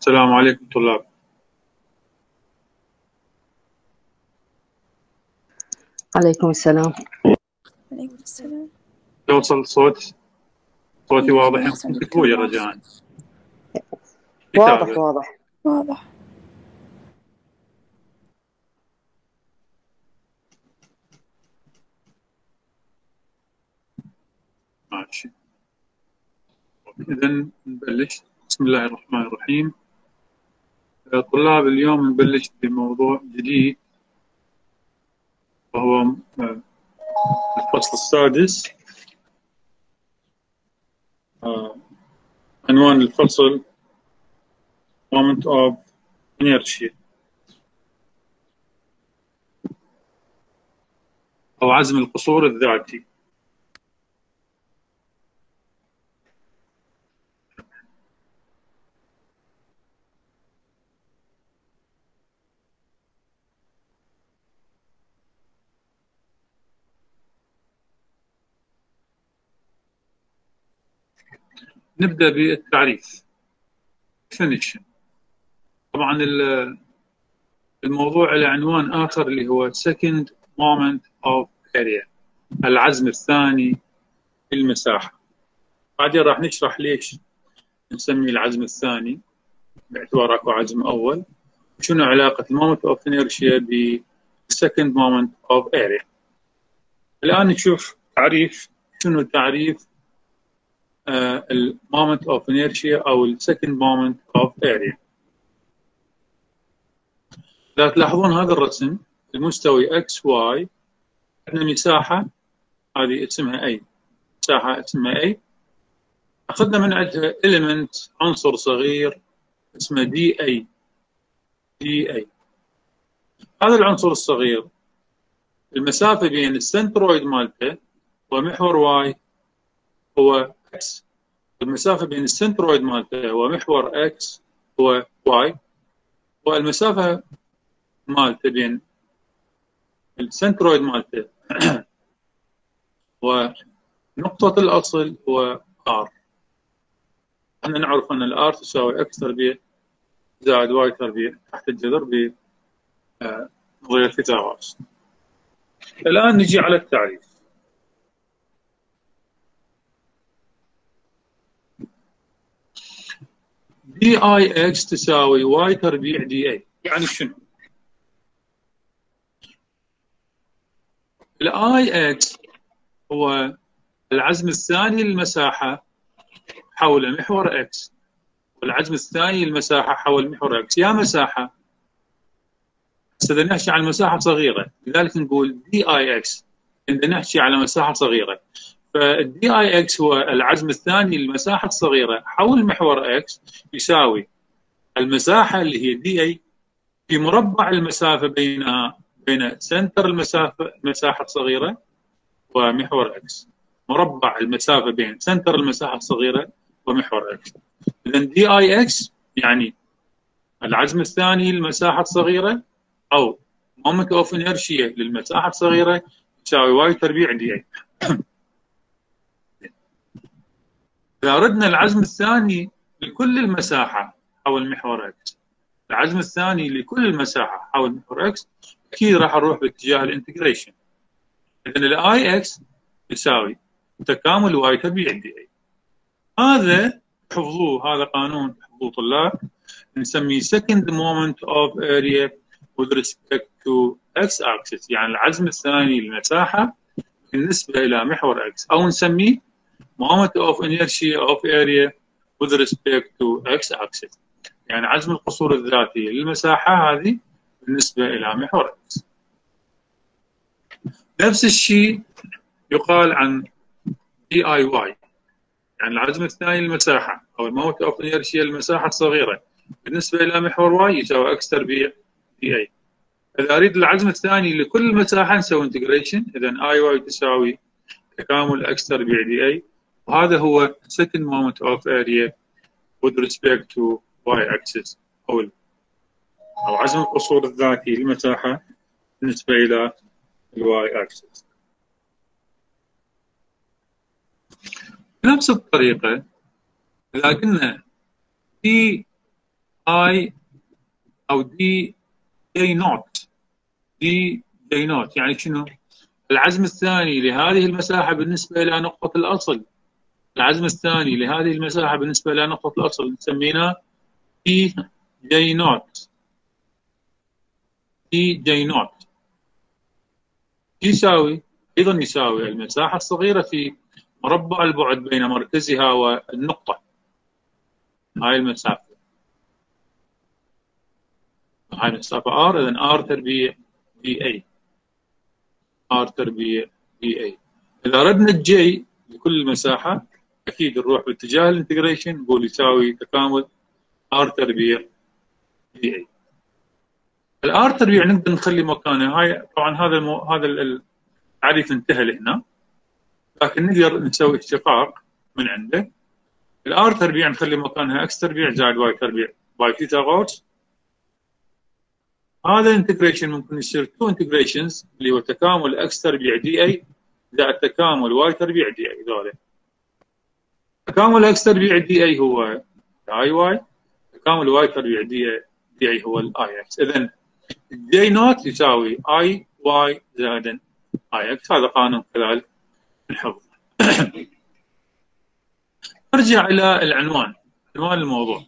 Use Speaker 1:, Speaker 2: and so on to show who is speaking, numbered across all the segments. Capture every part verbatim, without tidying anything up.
Speaker 1: السلام عليكم طلاب.
Speaker 2: عليكم السلام.
Speaker 3: عليكم السلام.
Speaker 1: يوصل صوت صوتي
Speaker 3: إيه،
Speaker 1: واضح؟
Speaker 3: أحسن
Speaker 1: يمكن
Speaker 3: دكتور
Speaker 1: تكتبوا لي
Speaker 3: واضح.
Speaker 1: رجاء.
Speaker 2: واضح
Speaker 1: كتابة.
Speaker 2: واضح.
Speaker 3: واضح.
Speaker 1: ماشي. إذا نبلش. بسم الله الرحمن الرحيم. طلاب، اليوم نبلش بموضوع جديد وهو آه، الفصل السادس. آه، عنوان الفصل Moment of Inertia أو عزم القصور الذاتي. نبدأ بالتعريف. definition. طبعا الموضوع له عنوان آخر اللي هو second moment of area، العزم الثاني للمساحة. بعدين راح نشرح ليش نسميه العزم الثاني باعتبار اكو عزم أول، شنو علاقة المومنت اوف انيرشيا بالسكند مومنت اوف اريا. الآن نشوف تعريف. شنو تعريف المومنت اوف انيرشيا أو السكند مومنت اوف اريا؟ إذا تلاحظون هذا الرسم المستوي اكس واي، عندنا مساحة هذه اسمها اي، مساحة اسمها اي، أخذنا من عندها element عنصر صغير اسمه دي اي. دي اي هذا العنصر الصغير المسافة بين السنترويد مالته ومحور واي هو اكس. المسافة بين السنترويد مالته ومحور اكس هو واي، والمسافة مالته بين السنترويد مالته ونقطة الأصل هو ار. احنا نعرف أن الار تساوي اكس تربيع زائد واي تربيع تحت الجذر ب نظرية فيثاغورس. الآن نجي على التعريف. دي اي اكس تساوي واي تربيع دي اي. يعني شنو؟ الاي اكس هو العزم الثاني للمساحة حول محور اكس، والعزم الثاني للمساحة حول محور اكس. يا مساحة، هسه نحكي عن مساحة صغيرة لذلك نقول دي اي اكس، بدنا نحكي على مساحة صغيرة. فالدي اي اكس هو العزم الثاني للمساحة الصغيرة حول محور اكس يساوي المساحة اللي هي دي اي في مربع المسافة بينها بين سنتر المسافة المساحة الصغيرة ومحور اكس. مربع المسافة بين سنتر المساحة الصغيرة ومحور اكس. اذا دي اي اكس يعني العزم الثاني للمساحة الصغيرة او مومنت اوف انيرشيا للمساحة الصغيرة يساوي واي تربيع دي اي. اذا اردنا العزم الثاني لكل المساحة حول محور اكس، العزم الثاني لكل المساحة حول محور اكس، اكيد راح نروح باتجاه الانتجريشن. اذا الاي اكس يساوي تكامل واي تربيع دي اي. هذا حفظوه، هذا قانون حفظوه طلاب، نسميه second moment of area with respect to x axis، يعني العزم الثاني للمساحة بالنسبة إلى محور x، أو نسميه moment of inertia of area with respect to x axis، يعني عزم القصور الذاتي للمساحة هذه بالنسبة إلى محور x. نفس الشيء يقال عن دي اي واي، يعني العزم الثاني للمساحة أو الموت أوف انيرشيا للمساحة الصغيرة بالنسبة إلى محور واي يساوي اكس تربيع دي اي. إذا أريد العزم الثاني لكل المساحة نسوي انتجريشن، إذا اي واي تساوي تكامل اكس تربيع دي اي، وهذا هو second moment of area with respect to y axis أو أو عزم القصور الذاتي للمساحة بالنسبة إلى الواي axis. بنفس الطريقة إذا قلنا دي اي او دي جي نوت، دي جي نوت يعني شنو؟ العزم الثاني لهذه المساحه بالنسبه الى نقطه الاصل، العزم الثاني لهذه المساحه بالنسبه الى نقطه الاصل سميناه دي جي نوت، دي جي نوت يساوي ايضا يساوي المساحه الصغيره في مربع البعد بين مركزها والنقطه، هاي المسافه، هاي المسافه r، اذا r تربيع دي اي، r تربيع دي اي. اذا ردنا الجي لكل مساحه اكيد نروح باتجاه الانتجريشن نقول يساوي تكامل r تربيع دي اي. الار تربيع نقدر نخلي مكانه، هاي طبعا هذا المو... هذا التعريف انتهى لهنا، لكن نقدر نسوي اشتقاق من عنده. الار تربيع نخلي مكانها اكس تربيع زائد واي تربيع باي فيثاغورس. هذا الانتجريشن ممكن يصير تو انتجريشنز اللي هو تكامل اكس تربيع دي اي زائد تكامل واي تربيع دي اي. ذولا تكامل اكس تربيع دي اي هو اي واي، تكامل واي تربيع دي اي دي اي هو الاي اكس. اذا جي نوت يساوي اي واي زائد اي اكس، هذا قانون كذلك الحفظ. نرجع الى العنوان، عنوان الموضوع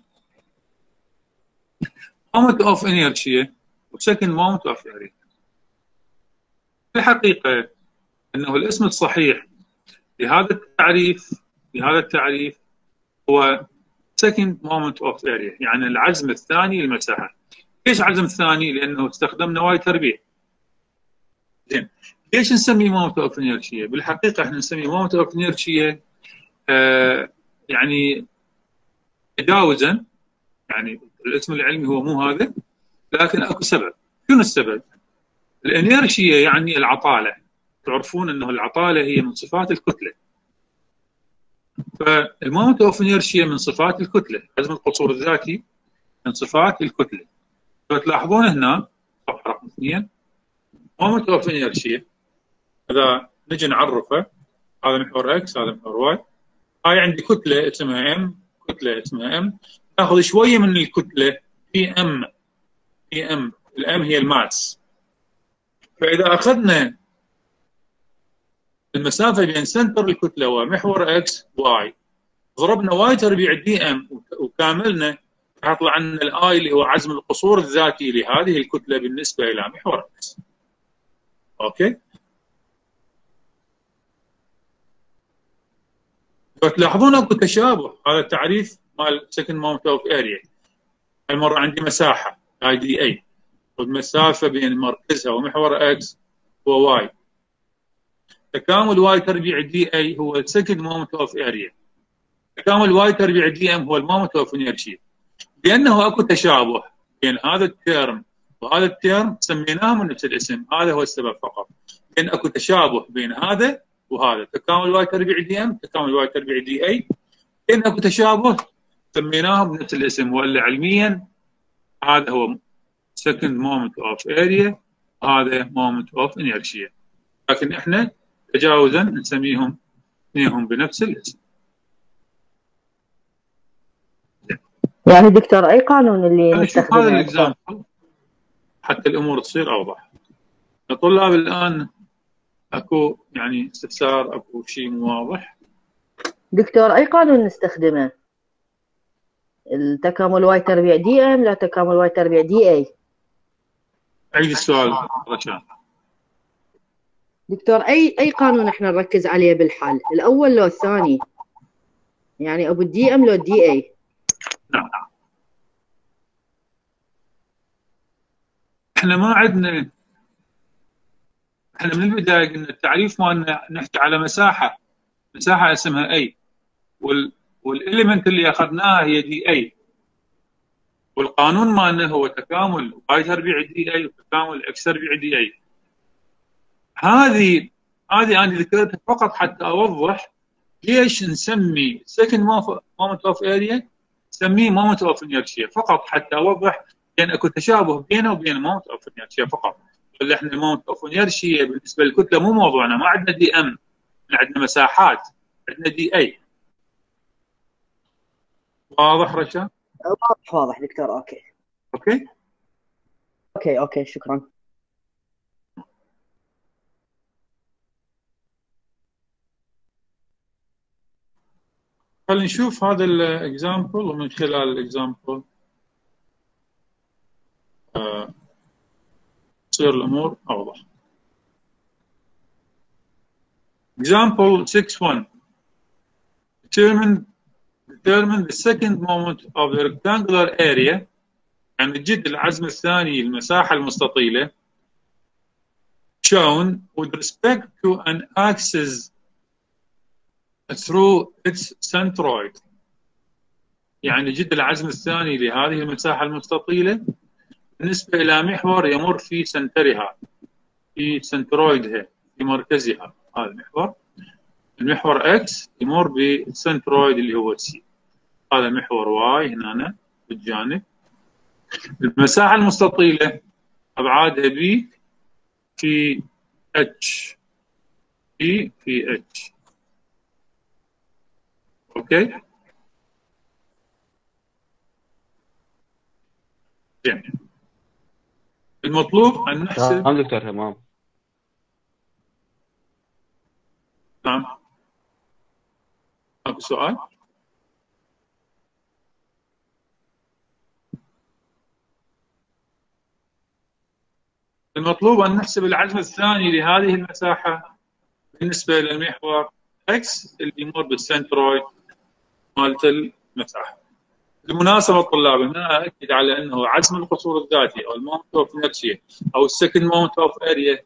Speaker 1: moment of inertia وسكند moment of area. الحقيقه انه الاسم الصحيح لهذا التعريف لهذا التعريف هو second moment of area، يعني العزم الثاني للمساحه. ليش العزم الثاني؟ لانه استخدمنا واي تربيع. زين، ليش نسميه moment of inertia؟ بالحقيقه احنا نسميه moment of inertia آه يعني تجاوزا، يعني الاسم العلمي هو مو هذا، لكن اكو سبب. شنو السبب؟ الانيرشيا يعني العطاله، تعرفون انه العطاله هي من صفات الكتله، فالمومنت اوف انيرشيا من صفات الكتله، عزم القصور الذاتي من صفات الكتله. فتلاحظون هنا صفحه رقم اثنين مومنت اوف انيرشيا، اذا نجي نعرفه هذا محور اكس هذا محور واي، هاي عندي كتله اسمها ام، كتله اسمها ام، ناخذ شويه من الكتله في ام، في ام، الام هي الماس. فاذا اخذنا المسافه بين سنتر الكتله ومحور اكس واي، ضربنا واي تربيع دي ام وكاملنا، راح يطلع عندنا الاي اللي هو عزم القصور الذاتي لهذه الكتله بالنسبه الى محور اكس. اوكي؟ فتلاحظون اكو تشابه، هذا التعريف مال سكند مومنت اوف اريا. المره عندي مساحه اي دي اي، والمسافه بين مركزها ومحور اكس هو واي. تكامل واي تربيع دي اي هو السكند مومنت اوف اريا. تكامل واي تربيع دي ام هو المومنت اوف انيرشيا. لانه اكو تشابه بين هذا التيرم وهذا التيرم سميناهم نفس الاسم، هذا هو السبب فقط. لان اكو تشابه بين هذا وهذا، تكامل واي تربيع دي ام تكامل واي تربيع دي اي، لان اكو تشابه سميناهم بنفس الاسم، والا علميا هذا هو second moment of area، هذا moment of inertia، لكن احنا تجاوزا نسميهم اثنينهم بنفس الاسم.
Speaker 2: يعني دكتور اي قانون اللي
Speaker 1: نشوف هذا
Speaker 2: نستخدمه؟
Speaker 1: الاكزامبل حتى الامور تصير اوضح. الطلاب الان اكو يعني استفسار، اكو شيء مو واضح؟
Speaker 2: دكتور اي قانون نستخدمه؟ التكامل واي تربيع دي ام لا تكامل واي تربيع دي اي؟
Speaker 1: عيد السؤال رشان.
Speaker 2: دكتور اي اي قانون احنا نركز عليه بالحل، الاول لو الثاني؟ يعني ابو الدي ام لو الدي اي؟
Speaker 1: نعم، احنا ما عندنا، احنا من البدايه قلنا التعريف مالنا نحكي على مساحه، مساحه اسمها اي، وال والاليمنت اللي اخذناها هي دي اي، والقانون مالنا هو تكامل واي تربيع دي اي وتكامل اكس تربيع دي اي. هذه هذه انا ذكرتها فقط حتى اوضح ليش نسمي سكند مومنت اوف اريا نسميه مومنت اوف انيرشيا، فقط حتى اوضح لان اكو تشابه بينه وبين مومنت اوف انيرشيا فقط. ولا احنا المومنت اوف انيرشيا بالنسبه للكتله مو موضوعنا، ما عندنا دي ام، عندنا مساحات، عندنا دي اي. واضح رشا؟
Speaker 2: واضح واضح دكتور. اوكي
Speaker 1: اوكي
Speaker 2: اوكي اوكي شكرا.
Speaker 1: خلينا نشوف هذا الاكزامبل، ومن خلال الاكزامبل تصير الامور اوضح. example six one determine determine the second moment of the rectangular area. يعني جد العزم الثاني المساحة المستطيلة shown with respect to an axis through its centroid. يعني جد العزم الثاني لهذه المساحة المستطيلة بالنسبة إلى محور يمر في سنترها، في سنترويدها، في مركزها. هذا المحور، المحور X يمر بالسنترويد اللي هو سي. هذا محور Y هنا بالجانب. المساحة المستطيلة أبعادها B في H، B في H. أوكي؟ جميل. المطلوب أن نحسب.
Speaker 4: تمام دكتور تمام.
Speaker 1: نعم. أكو سؤال؟ المطلوب أن نحسب العزم الثاني لهذه المساحة بالنسبة للمحور X اللي يمر بالسنترويد مالت المساحة. بالمناسبة الطلاب هنا أأكد على أنه عزم القصور الذاتي أو المومنت أوف انرشيا أو السكند مومنت أوف اريا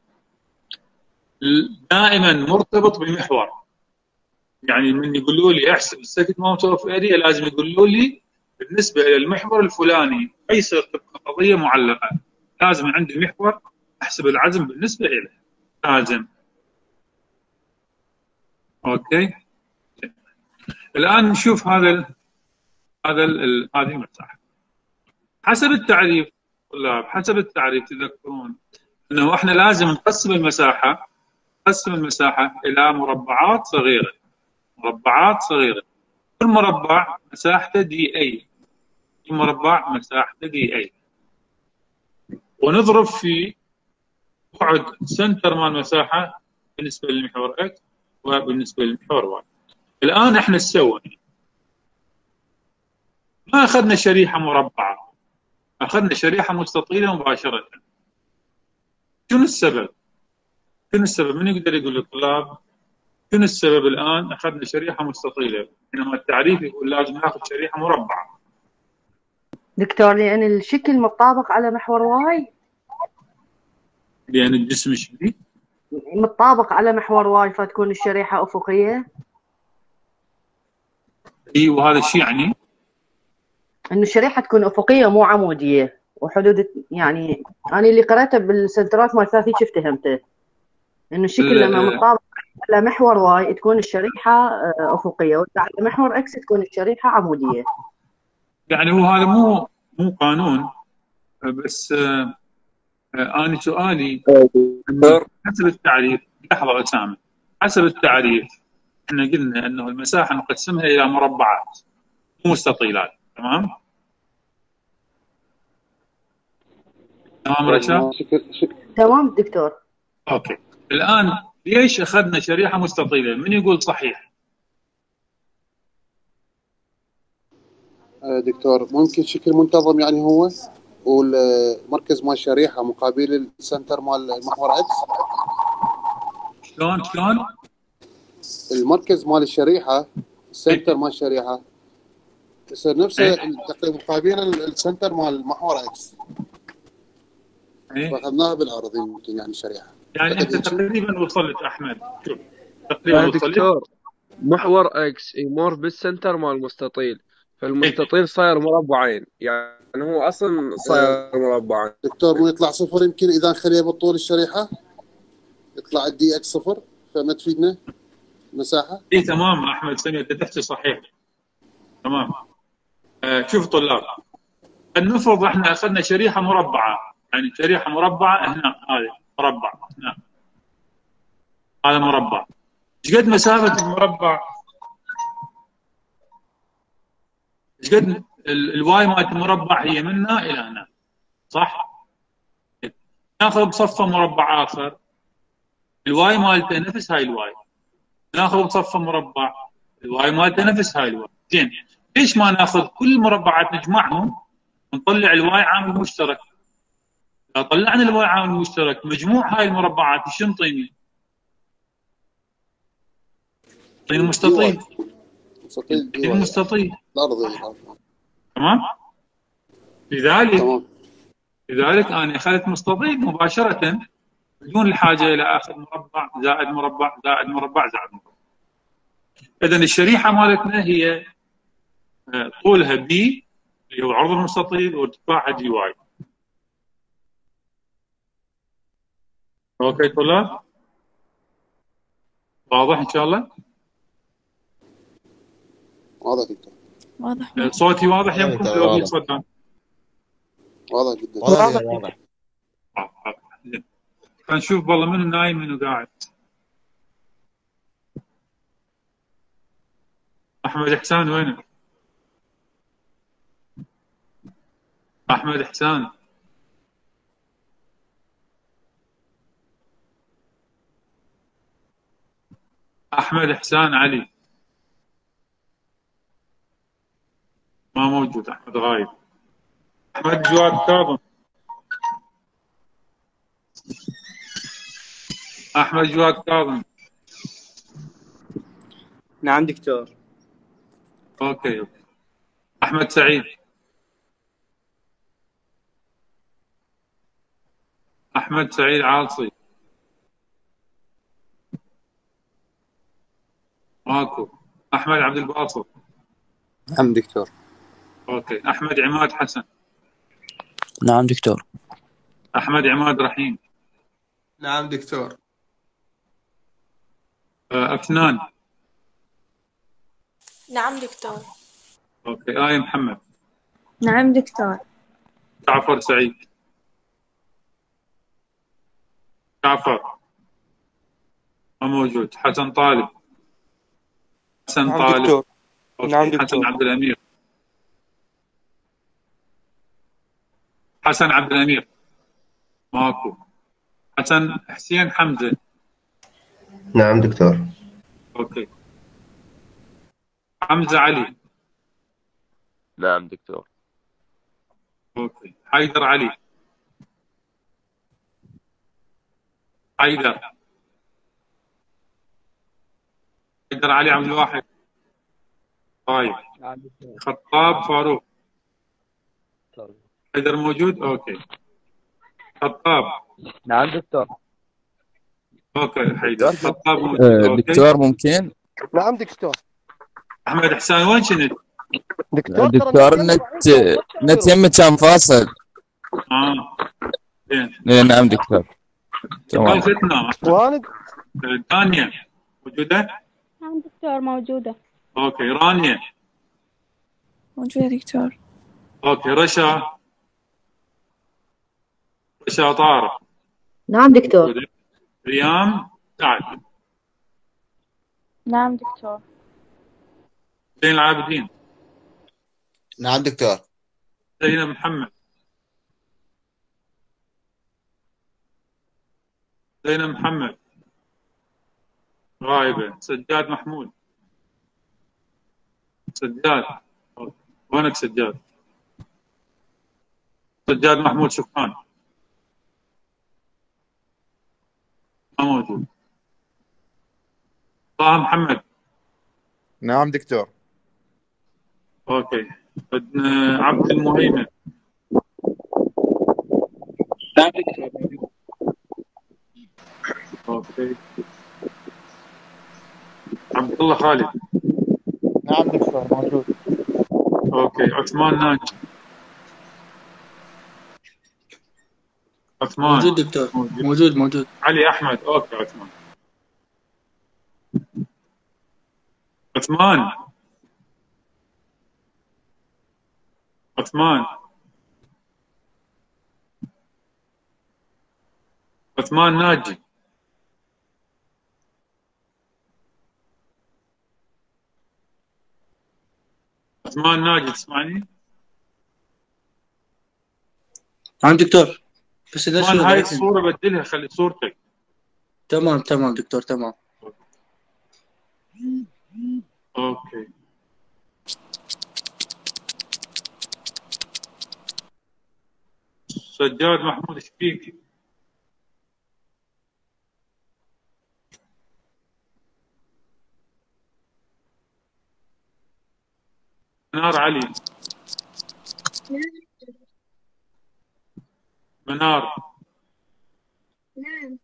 Speaker 1: دائما مرتبط بمحور. يعني من يقولوا لي احسب السكند مومنت اوف اريا لازم يقولوا لي بالنسبه الى المحور الفلاني ليس طبق قضيه معلقه، لازم عندي محور احسب العزم بالنسبه له، لازم. اوكي، الان نشوف هذا ال هذا ال هذه المساحه حسب التعريف. طلاب حسب التعريف تذكرون انه احنا لازم نقسم المساحه نقسم المساحه الى مربعات صغيره، مربعات صغيره، كل مربع مساحته دي اي، كل مربع مساحته دي اي، ونضرب في بعد سنتر مال المساحه بالنسبه للمحور اكس وبالنسبه للمحور واي. الان احنا سوينا ما اخذنا شريحه مربعه، اخذنا شريحه مستطيله مباشره. شنو السبب؟ شنو السبب؟ من يقدر يقول للطلاب شنو السبب الان اخذنا شريحه مستطيله بينما التعريف يقول لازم ناخذ شريحه مربعه؟
Speaker 2: دكتور لأن الشكل متطابق على محور واي.
Speaker 1: لان الجسم شديد
Speaker 2: متطابق على محور واي فتكون الشريحة أفقية.
Speaker 1: اي، وهذا الشيء يعني
Speaker 2: إنه الشريحة تكون أفقية مو عمودية، وحدود يعني أنا اللي قرأته بالسنترات مال ثلاثي شفت فهمته إنه الشكل لما متطابق على محور واي تكون الشريحة أفقية، وعلى محور إكس تكون الشريحة عمودية.
Speaker 1: يعني هو هذا مو مو قانون، بس آه انا سؤالي حسب التعريف. لحظه اسامه، حسب التعريف احنا قلنا انه المساحه نقسمها الى مربعات مو مستطيلات، تمام؟ تمام رشا؟
Speaker 2: تمام دكتور.
Speaker 1: اوكي، الان ليش اخذنا شريحه مستطيله؟ من يقول صحيح؟
Speaker 5: دكتور ممكن شكل منتظم يعني هو، والمركز مال الشريحه مقابل السنتر مال المحور اكس.
Speaker 1: شلون شلون؟
Speaker 5: المركز مال الشريحه السنتر مال الشريحه يصير نفسه تقريبا مقابل السنتر مال المحور اكس.
Speaker 1: ايه،
Speaker 5: فاخذناها بالعرض يمكن يعني الشريحه.
Speaker 1: يعني انت تقريبا وصلت احمد. شوف تقريبا وصلت.
Speaker 6: دكتور محور اكس يمر بالسنتر مال المستطيل، فالمستطيل صاير مربعين، يعني هو اصلا صاير مربعين.
Speaker 5: دكتور مو يطلع صفر يمكن اذا نخليه بالطول الشريحه يطلع الدي اكس صفر، فما تفيدنا مساحه.
Speaker 1: اي تمام احمد سمير، انت تحكي صحيح تمام. آه شوف طلاب، نفرض احنا اخذنا شريحه مربعه، يعني شريحه مربعه هنا، هذه مربع هنا، هذا مربع. ايش قد مسافه المربع؟ ايش قد الواي مالت المربع هي من هنا الى هنا، صح؟ ناخذ بصفه مربع اخر الواي مالته نفس هاي الواي، ناخذ بصفه مربع الواي مالته نفس هاي الواي. زين، ليش ما ناخذ كل المربعات نجمعهم ونطلع الواي عامل مشترك؟ اذا طلعنا الواي عامل مشترك مجموع هاي المربعات ايش ينطيني؟ يعطيني مستطيل.
Speaker 5: مستطيل دي
Speaker 1: يعطيني
Speaker 5: واي
Speaker 1: مستطيل،
Speaker 5: الارضي.
Speaker 1: تمام؟ لذلك
Speaker 5: تمام.
Speaker 1: لذلك انا اخذت مستطيل مباشره بدون الحاجه الى اخذ مربع زائد مربع زائد مربع زائد مربع. اذا الشريحه مالتنا هي طولها بي اللي هو عرض المستطيل وارتفاعها دي واي. اوكي طلاب؟ واضح ان شاء الله؟
Speaker 5: واضح جدا.
Speaker 3: واضح واضح.
Speaker 1: صوتي واضح
Speaker 4: واضح
Speaker 1: يمكم
Speaker 4: جدا،
Speaker 1: لو في
Speaker 4: واضح.
Speaker 1: صوت؟
Speaker 5: واضح جدا.
Speaker 4: واضح واضح.
Speaker 1: نشوف والله منو نايم منو قاعد. احمد احسان وينه؟ احمد احسان احمد احسان علي ما موجود. احمد غايب. احمد جواد كاظم. احمد جواد كاظم.
Speaker 7: نعم دكتور.
Speaker 1: اوكي اوكي. احمد سعيد. احمد سعيد عاصي. ماكو. احمد عبد الباسط.
Speaker 7: نعم دكتور.
Speaker 1: اوكي. احمد عماد حسن.
Speaker 8: نعم دكتور.
Speaker 1: احمد عماد رحيم.
Speaker 4: نعم دكتور.
Speaker 1: افنان.
Speaker 9: نعم دكتور.
Speaker 1: اوكي. آية محمد.
Speaker 9: نعم دكتور.
Speaker 1: جعفر سعيد. جعفر ما موجود. حسن طالب. حسن
Speaker 7: نعم
Speaker 1: طالب.
Speaker 7: دكتور.
Speaker 1: أوكي.
Speaker 7: نعم
Speaker 1: حسن
Speaker 7: دكتور.
Speaker 1: عبد الأمير. حسن عبد الأمير ماكو. حسن حسين حمزة.
Speaker 10: نعم دكتور.
Speaker 1: اوكي. حمزة علي.
Speaker 11: نعم دكتور.
Speaker 1: اوكي. حيدر علي. حيدر. حيدر علي عبد الواحد. طيب. خطاب فاروق. حيدر موجود؟ اوكي. خطاب.
Speaker 11: نعم دكتور.
Speaker 1: اوكي حيدر. خطاب موجود.
Speaker 8: آه،
Speaker 1: اوكي.
Speaker 8: دكتور ممكن؟
Speaker 7: نعم دكتور.
Speaker 1: احمد احسان وين كنت؟
Speaker 7: دكتور
Speaker 8: دكتور النت نت يمي كان فاصل.
Speaker 1: اه زين.
Speaker 8: إيه، نعم دكتور. تمام.
Speaker 1: ختنا.
Speaker 7: وانا
Speaker 1: دانيا موجودة؟
Speaker 9: نعم دكتور موجودة.
Speaker 1: اوكي. رانيا.
Speaker 3: موجودة دكتور.
Speaker 1: اوكي. رشا. رشا طارق.
Speaker 2: نعم دكتور.
Speaker 1: موجودة. ريام سعد.
Speaker 9: نعم دكتور.
Speaker 1: زين العابدين.
Speaker 4: نعم دكتور.
Speaker 1: زينب محمد. زينب محمد غايبة. سجاد محمود. سجاد. وينك سجاد؟ سجاد محمود شكران ما موجود. طه محمد.
Speaker 4: نعم دكتور.
Speaker 1: اوكي. بدنا عبد المهيمن.
Speaker 7: نعم دكتور.
Speaker 1: اوكي. عبد الله خالد.
Speaker 7: نعم دكتور موجود.
Speaker 1: اوكي. عثمان ناجي. عثمان
Speaker 7: موجود دكتور.
Speaker 1: موجود.
Speaker 7: موجود موجود.
Speaker 1: علي احمد. اوكي. عثمان. عثمان. عثمان. عثمان ناجي. عثمان ناجي تسمعني؟
Speaker 12: نعم دكتور. بس اذا
Speaker 1: كمان
Speaker 12: شو
Speaker 1: هاي
Speaker 12: لكن
Speaker 1: الصورة بدلها، خلي صورتك.
Speaker 12: تمام تمام دكتور تمام.
Speaker 1: اوكي. سجاد محمود ايش فيك؟ منار علي. منار
Speaker 9: نعم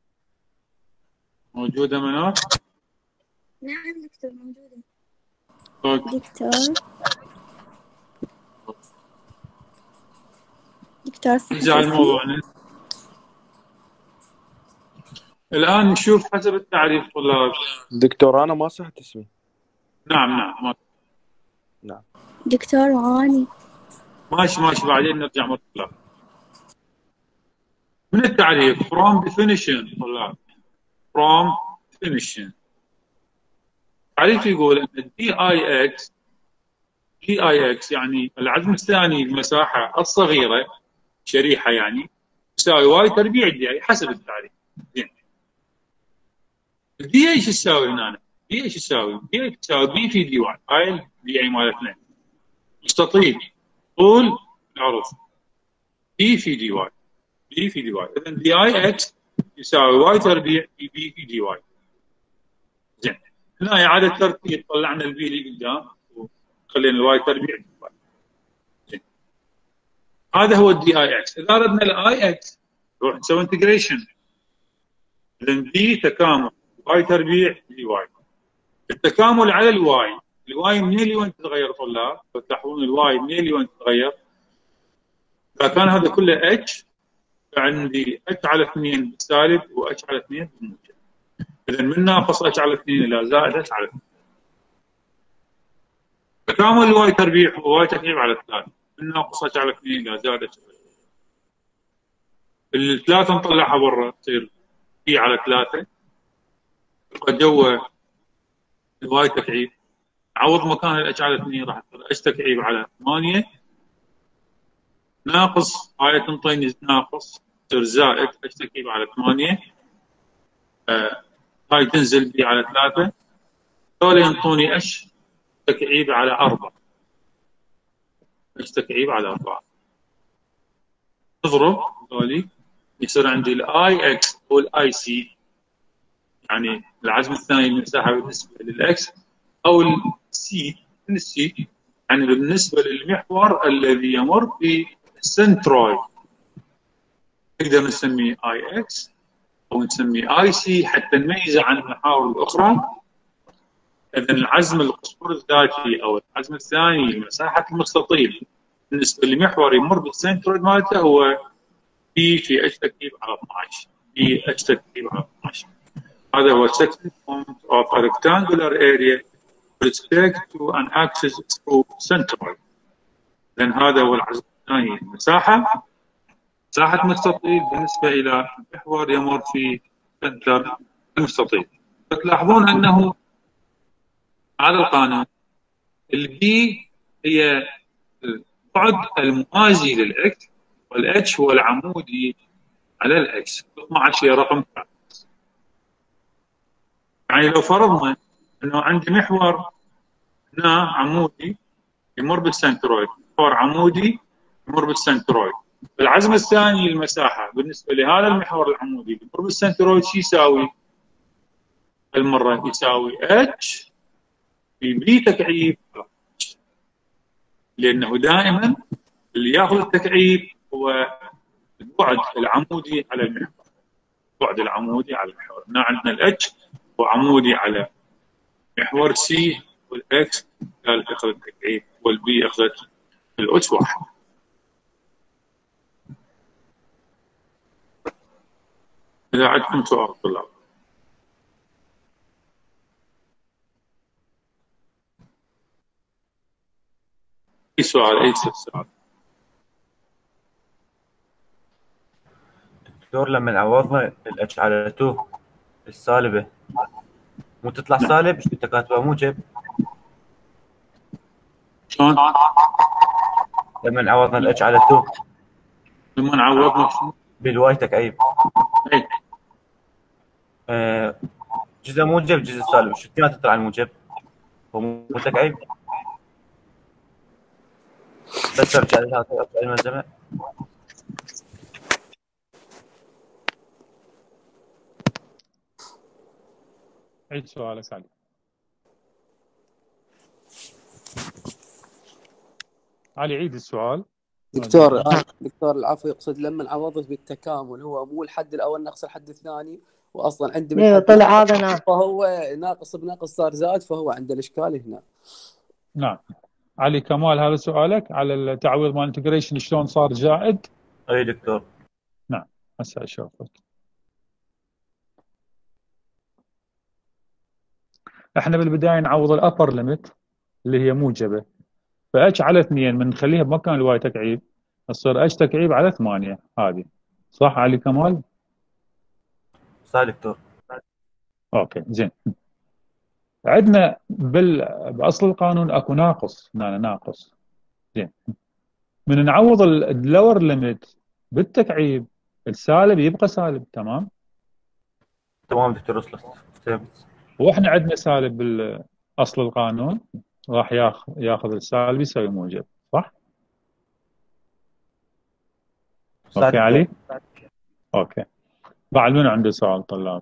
Speaker 1: موجودة منار؟
Speaker 9: نعم دكتور موجودة.
Speaker 1: اوكي.
Speaker 3: دكتور دكتور في
Speaker 1: نرجع
Speaker 3: حساسية.
Speaker 1: لموضوعنا. الآن نشوف حسب التعريف طلاب.
Speaker 6: دكتور أنا ما صحت اسمي.
Speaker 1: نعم نعم ما.
Speaker 6: نعم
Speaker 3: دكتور واني.
Speaker 1: ماشي ماشي بعدين نرجع مرة طلاب. من التعريف from definition طلاب. from definition. تعريف يقول ان دي اي اكس دي اي اكس يعني العزم الثاني المساحة الصغيرة شريحة يعني تساوي واي تربيع دي اي حسب التعريف. زين. دي ايش تساوي هنا؟ دي ايش تساوي؟ دي اي تساوي بي في دي واي. هاي دي اي مالتنا مستطيل طول العروض بي في دي واي. بي في دي واي اذا دي اي اكس يساوي واي تربيع في بي في دي واي. زين. هنا اعاده ترتيب طلعنا البي اللي قدام وخلينا الواي تربيع دي واي. زين. هذا هو الدي اي اكس. اذا اردنا الاي اكس نروح نسوي انتجريشن. اذا دي تكامل واي تربيع دي واي. التكامل على الواي. الواي منين لوين تتغير طلاب؟ تلاحظون الواي منين لوين تتغير؟ اذا كان هذا كله اتش فعندي اتش على اثنين بالسالب واتش على اثنين بالموجب. اذا من ناقص اتش على اثنين الى زائد اتش على اثنين. تكامل الواي تربيع هو واي تكعيب على ثلاثة. من ناقص اتش على اثنين الى زائد اتش على اثنين. الثلاثة نطلعها برا تصير بي على ثلاثة. تبقى جوا الواي تكعيب. عوض مكان الاتش على اثنين راح تصير اتش تكعيب على ثمانية ناقص هاي تنطيني ناقص تصير زائد اتش تكعيب على ثمانية. آه. هاي تنزل بي على ثلاثة. هذول ينطوني اتش تكعيب على أربعة. اتش تكعيب على أربعة. نضرب هذولي يصير عندي الاي اكس والاي سي يعني العزم الثاني المساحة بالنسبة للاكس او السي من السي يعني بالنسبة للمحور الذي يمر في السنترويد. نقدر نسميه اي اكس او نسميه اي سي حتى نميزه عن المحاور الاخرى. اذا العزم القصور الذاتي او العزم الثاني لمساحة المستطيل بالنسبة لمحور يمر بالسنترويد مالته هو بي في اتش تركيب على اثناشر. بي اتش تركيب على اثناشر. هذا هو second point of a rectangular area with respect to an axis through centroid. لأن هذا هو العزم الثاني المساحة. مساحة مستطيل بالنسبة إلى محور يمر في سنتر المستطيل. فتلاحظون أنه على القانون البي هي البعد الموازي للإكس والاتش هو العمودي على الاكس. اثناشر هي رقم ثابت. يعني لو فرضنا انه عندي محور هنا عمودي يمر بالسنترويد، محور عمودي يمر بالسنترويد. العزم الثاني للمساحه بالنسبه لهذا المحور العمودي اللي يمر بالسنترويد شو يساوي؟ المره يساوي اتش في بي تكعيب، لانه دائما اللي ياخذ التكعيب هو البعد العمودي على المحور. البعد العمودي على المحور. هنا عندنا الاتش هو عمودي على محور سي والاكس قال اخذ التكعيب والبي اخذت الاتش واحد. اذا عندكم سؤال طلاب. اي سؤال اي سؤال.
Speaker 13: دكتور لما عوضنا الاتش على اثنين السالبه مو تطلع سالب ايش بدك كاتبها موجب؟
Speaker 1: شلون؟
Speaker 13: لما عوضنا الاتش على اثنين
Speaker 1: لما نعوض شنو؟
Speaker 13: بالواي تكعيب.
Speaker 1: اي
Speaker 13: آه، جزء موجب جزء سالب، شو اثنين تطلع على الموجب؟ هو مو تكعيب. بس ارجع لها الملزمه.
Speaker 1: عيد سؤالك علي. علي عيد السؤال.
Speaker 14: دكتور آه، دكتور العفو، يقصد لما نعوضه بالتكامل هو مو الحد الاول ناقص الحد الثاني، واصلا عندي
Speaker 2: ايوه
Speaker 14: بالحد
Speaker 2: طلع هذا ناقص.
Speaker 14: فهو ناقص بناقص صار زائد، فهو عند الاشكال هنا.
Speaker 1: نعم علي كمال، هذا سؤالك على التعويض مال انتجريشن شلون صار زائد؟
Speaker 13: اي دكتور.
Speaker 1: نعم هسه اشوفك. احنا بالبدايه نعوض الابر ليميت اللي هي موجبه، فاتش على اثنين من نخليها بمكان الواي تكعيب تصير اتش تكعيب على ثمانية. هذه صح علي كمال؟
Speaker 13: صح دكتور.
Speaker 1: اوكي زين. عندنا بال... باصل القانون اكو ناقص هنا ناقص. زين من نعوض اللور ليميت بالتكعيب السالب يبقى سالب. تمام
Speaker 13: تمام دكتور وصلت.
Speaker 1: واحنا عندنا سالب بالاصل القانون راح ياخذ ياخذ السالب يساوي موجب. صح؟
Speaker 13: صح
Speaker 1: اوكي
Speaker 13: دكتور.
Speaker 1: علي؟ اوكي. بعد من عنده سؤال طلاب؟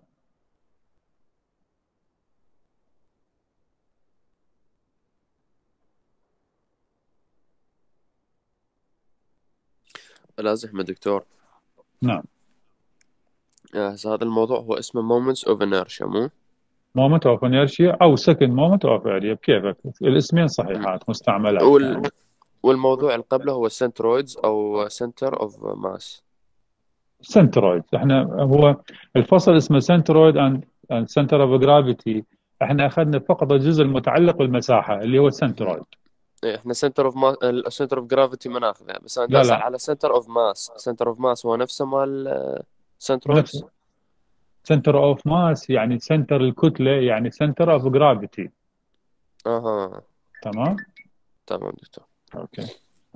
Speaker 11: لا زحمة دكتور.
Speaker 1: نعم.
Speaker 11: آه، هذا الموضوع هو اسمه moments of inertia مو؟
Speaker 1: مومنت اوف انيرشيا او سكند مومنت اوف اريا بكيفك، الاسمين صحيحات مستعملات.
Speaker 11: وال...
Speaker 1: يعني
Speaker 11: والموضوع اللي قبله هو centroids او center of mass.
Speaker 1: سنترويد. احنا هو الفصل اسمه سنترويد اند سنتر اوف جرافيتي. احنا اخذنا فقط الجزء المتعلق بالمساحه اللي هو السنترويد.
Speaker 11: إيه، احنا center of mass center of gravity ما ناخذه، بس انا
Speaker 1: لا
Speaker 11: اسال
Speaker 1: لا
Speaker 11: على center of mass. center of mass هو نفسه مال centroids.
Speaker 1: نفس سنتر اوف ماس يعني سنتر الكتله، يعني سنتر اوف جرافيتي.
Speaker 11: اها
Speaker 1: تمام
Speaker 11: تمام دكتور.
Speaker 1: اوكي.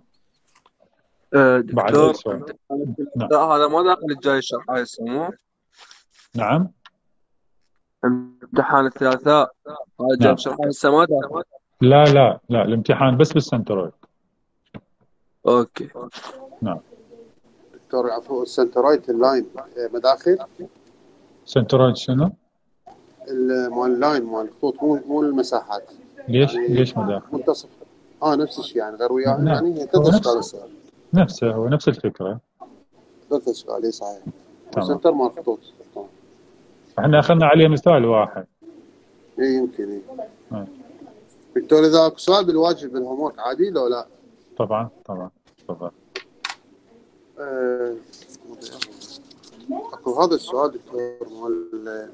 Speaker 6: آه،
Speaker 1: بعد
Speaker 6: دكتور
Speaker 1: أي سؤال؟ نعم.
Speaker 6: لا هذا ما داخل الجاي الشرح هسه مو؟
Speaker 1: نعم
Speaker 6: امتحان الثلاثاء هذا جاي
Speaker 1: نعم.
Speaker 6: بشرح هسه ما داخل.
Speaker 1: لا لا لا الامتحان بس بالسنترويد.
Speaker 6: اوكي.
Speaker 1: نعم.
Speaker 5: دكتور عفوا السنترويد اللاين مداخل.
Speaker 1: سنترويد شنو؟
Speaker 5: ال- مال اللاين مال الخطوط مو مو المساحات.
Speaker 1: ليش
Speaker 5: يعني
Speaker 1: ليش مداخل؟
Speaker 5: منتصف. اه نفس الشيء يعني غير وياه.
Speaker 1: نعم
Speaker 5: يعني
Speaker 1: هو
Speaker 5: ثلاث اشكال
Speaker 1: نفسه
Speaker 5: السؤال.
Speaker 1: نفسه هو نفس الفكره.
Speaker 5: ثلاث اشكال اي صحيح.
Speaker 1: تمام.
Speaker 5: سنتر مال الخطوط. تمام.
Speaker 1: احنا اخذنا عليه مثال واحد.
Speaker 5: اي يمكن اي.
Speaker 1: آه.
Speaker 5: دكتور اذا اكو سؤال بالواجب بالهوم ورك عادي لو لا؟
Speaker 1: طبعا طبعا طبعا.
Speaker 5: آه، اكو هذا السؤال دكتور مال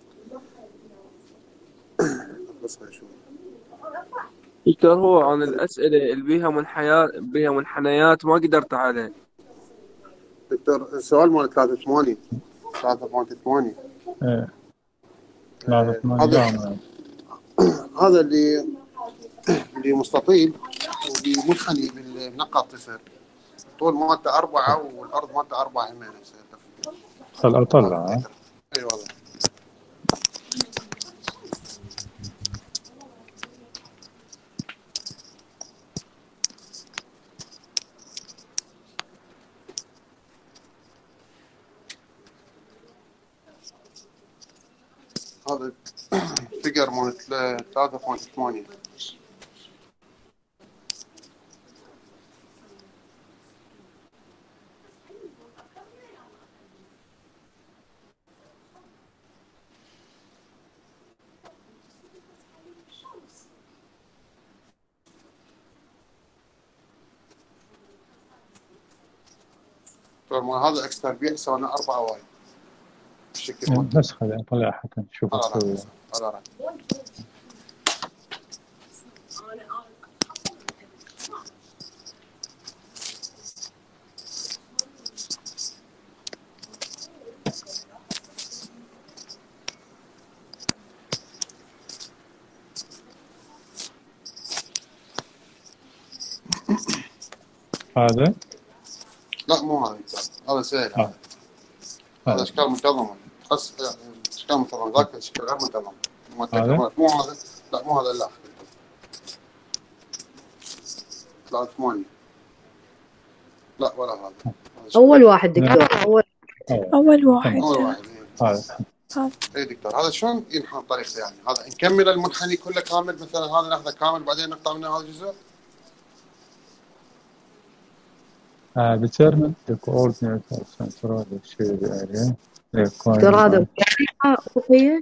Speaker 5: بس شوف.
Speaker 6: دكتور هو عن الاسئله اللي بيها منحيات بيها منحنيات ما قدرت عليه.
Speaker 5: دكتور السؤال مال ثلاثة ثمانية ثلاثة ثمانية ثمانية
Speaker 1: ايه ثلاثة ثمانية
Speaker 5: هذا هذا اللي اللي مستطيل ومنحني بالنقط صفر، طول مالته أربعة والأرض مالته أربعة يمين.
Speaker 1: خل أطلع.
Speaker 5: اي والله. هذا فيجر مال ثلاثة ثمانية. هذا اكس تربيع يساوي أربعة واي بالشكل
Speaker 1: هذا بس خليني أطلع حتى نشوف السوية. هذا
Speaker 5: لا لا مو هذا دكتور، هذا سهل.
Speaker 1: آه.
Speaker 5: هذا اشكال منتظمه، بس يعني اشكال منتظمه، ذاك شكل غير منتظم. مو
Speaker 1: هذا؟
Speaker 5: مو هذا، لا مو هذا الاخر. ثلاث ثمانية، لا ولا هذا.
Speaker 2: اول واحد دكتور، اول
Speaker 3: أول واحد
Speaker 5: اول واحد.
Speaker 1: هذا
Speaker 3: هذا.
Speaker 5: اي دكتور، هذا شلون ينحى طريقته يعني؟ هذا نكمل المنحني كله كامل، مثلا هذا ناخذه كامل بعدين نقطع منه هذا الجزء.
Speaker 1: Uh, determine the coordinate of central shade area.
Speaker 2: دكتور هذا شريحة أفقية؟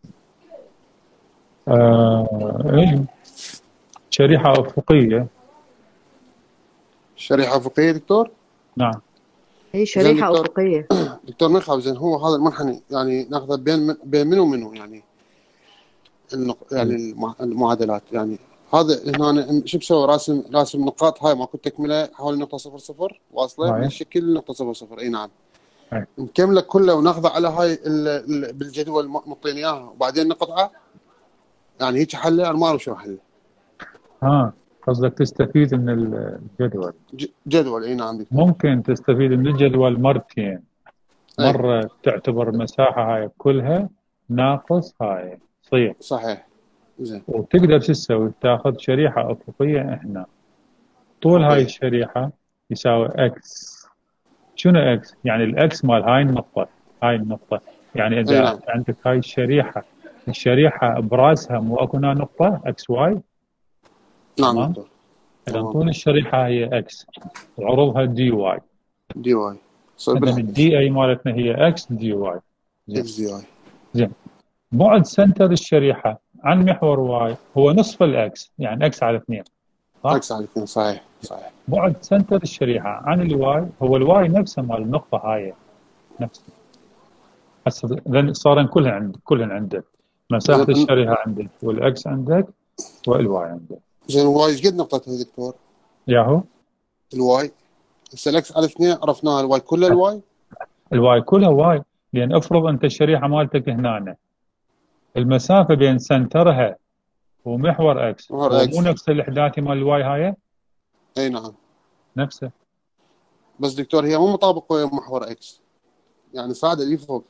Speaker 1: آه إيه شريحة أفقية.
Speaker 5: شريحة أفقية دكتور؟
Speaker 1: نعم.
Speaker 2: هي شريحة
Speaker 5: دكتور
Speaker 2: أفقية.
Speaker 5: دكتور ما يخاف، زين هو هذا المنحني يعني ناخذه بين من بين منو ومنو يعني؟ النق... يعني المع... المعادلات يعني هذا هنا شو بسوي؟ راسم راسم نقاط هاي ماكو تكمله حول النقطة صفر صفر واصلة من الشكل النقطة صفر صفر. اي نعم.
Speaker 1: هاي.
Speaker 5: نكمله كله وناخذه على هاي ال... ال... بالجدول معطيني اياها وبعدين نقطعه. يعني هيك حله انا ما اعرف شو حله.
Speaker 1: ها قصدك تستفيد من الجدول.
Speaker 5: ج... جدول. اي نعم دكتور.
Speaker 1: ممكن تستفيد من الجدول مرتين. مرة
Speaker 5: أي.
Speaker 1: تعتبر المساحة هاي كلها ناقص هاي تصير.
Speaker 5: صحيح. زين.
Speaker 1: وتقدر شو تسوي؟ تاخذ شريحة أفقية هنا. طول هاي الشريحة يساوي اكس. شنو اكس؟ يعني الاكس مال هاي النقطة، هاي النقطة. يعني إذا
Speaker 5: نعم.
Speaker 1: عندك هاي الشريحة، الشريحة براسها مو اكو هنا نقطة اكس واي؟
Speaker 5: نعم دكتور.
Speaker 1: إذا طول الشريحة هي اكس وعرضها دي واي.
Speaker 5: دي واي.
Speaker 1: إذا الدي اي مالتنا هي اكس دي واي.
Speaker 5: اكس دي واي.
Speaker 1: زين. بعد سنتر الشريحة عن محور واي هو نصف الاكس، يعني اكس على اثنين. صح؟
Speaker 5: اكس على اثنين. صحيح صحيح.
Speaker 1: بعد سنتر الشريحة عن الواي هو الواي نفسه مال النقطة هاي نفسه. هسه اذا صار كلهن عندك كلهن عندك. مساحة الشريحة عندك والاكس عندك والواي عندك.
Speaker 5: زين الواي ايش قد نقطتها دكتور؟
Speaker 1: ياهو؟
Speaker 5: الواي هسه الاكس على اثنين عرفناها، الواي كلها الواي؟
Speaker 1: الواي كلها واي، لان افرض انت الشريحة مالتك هنا المسافة بين سنترها ومحور اكس هو مو نفس الاحداثي مال الواي هاي؟
Speaker 5: اي نعم
Speaker 1: نفسه.
Speaker 5: بس دكتور هي مو مطابقة ويا محور اكس، يعني صاعدة اللي فوق.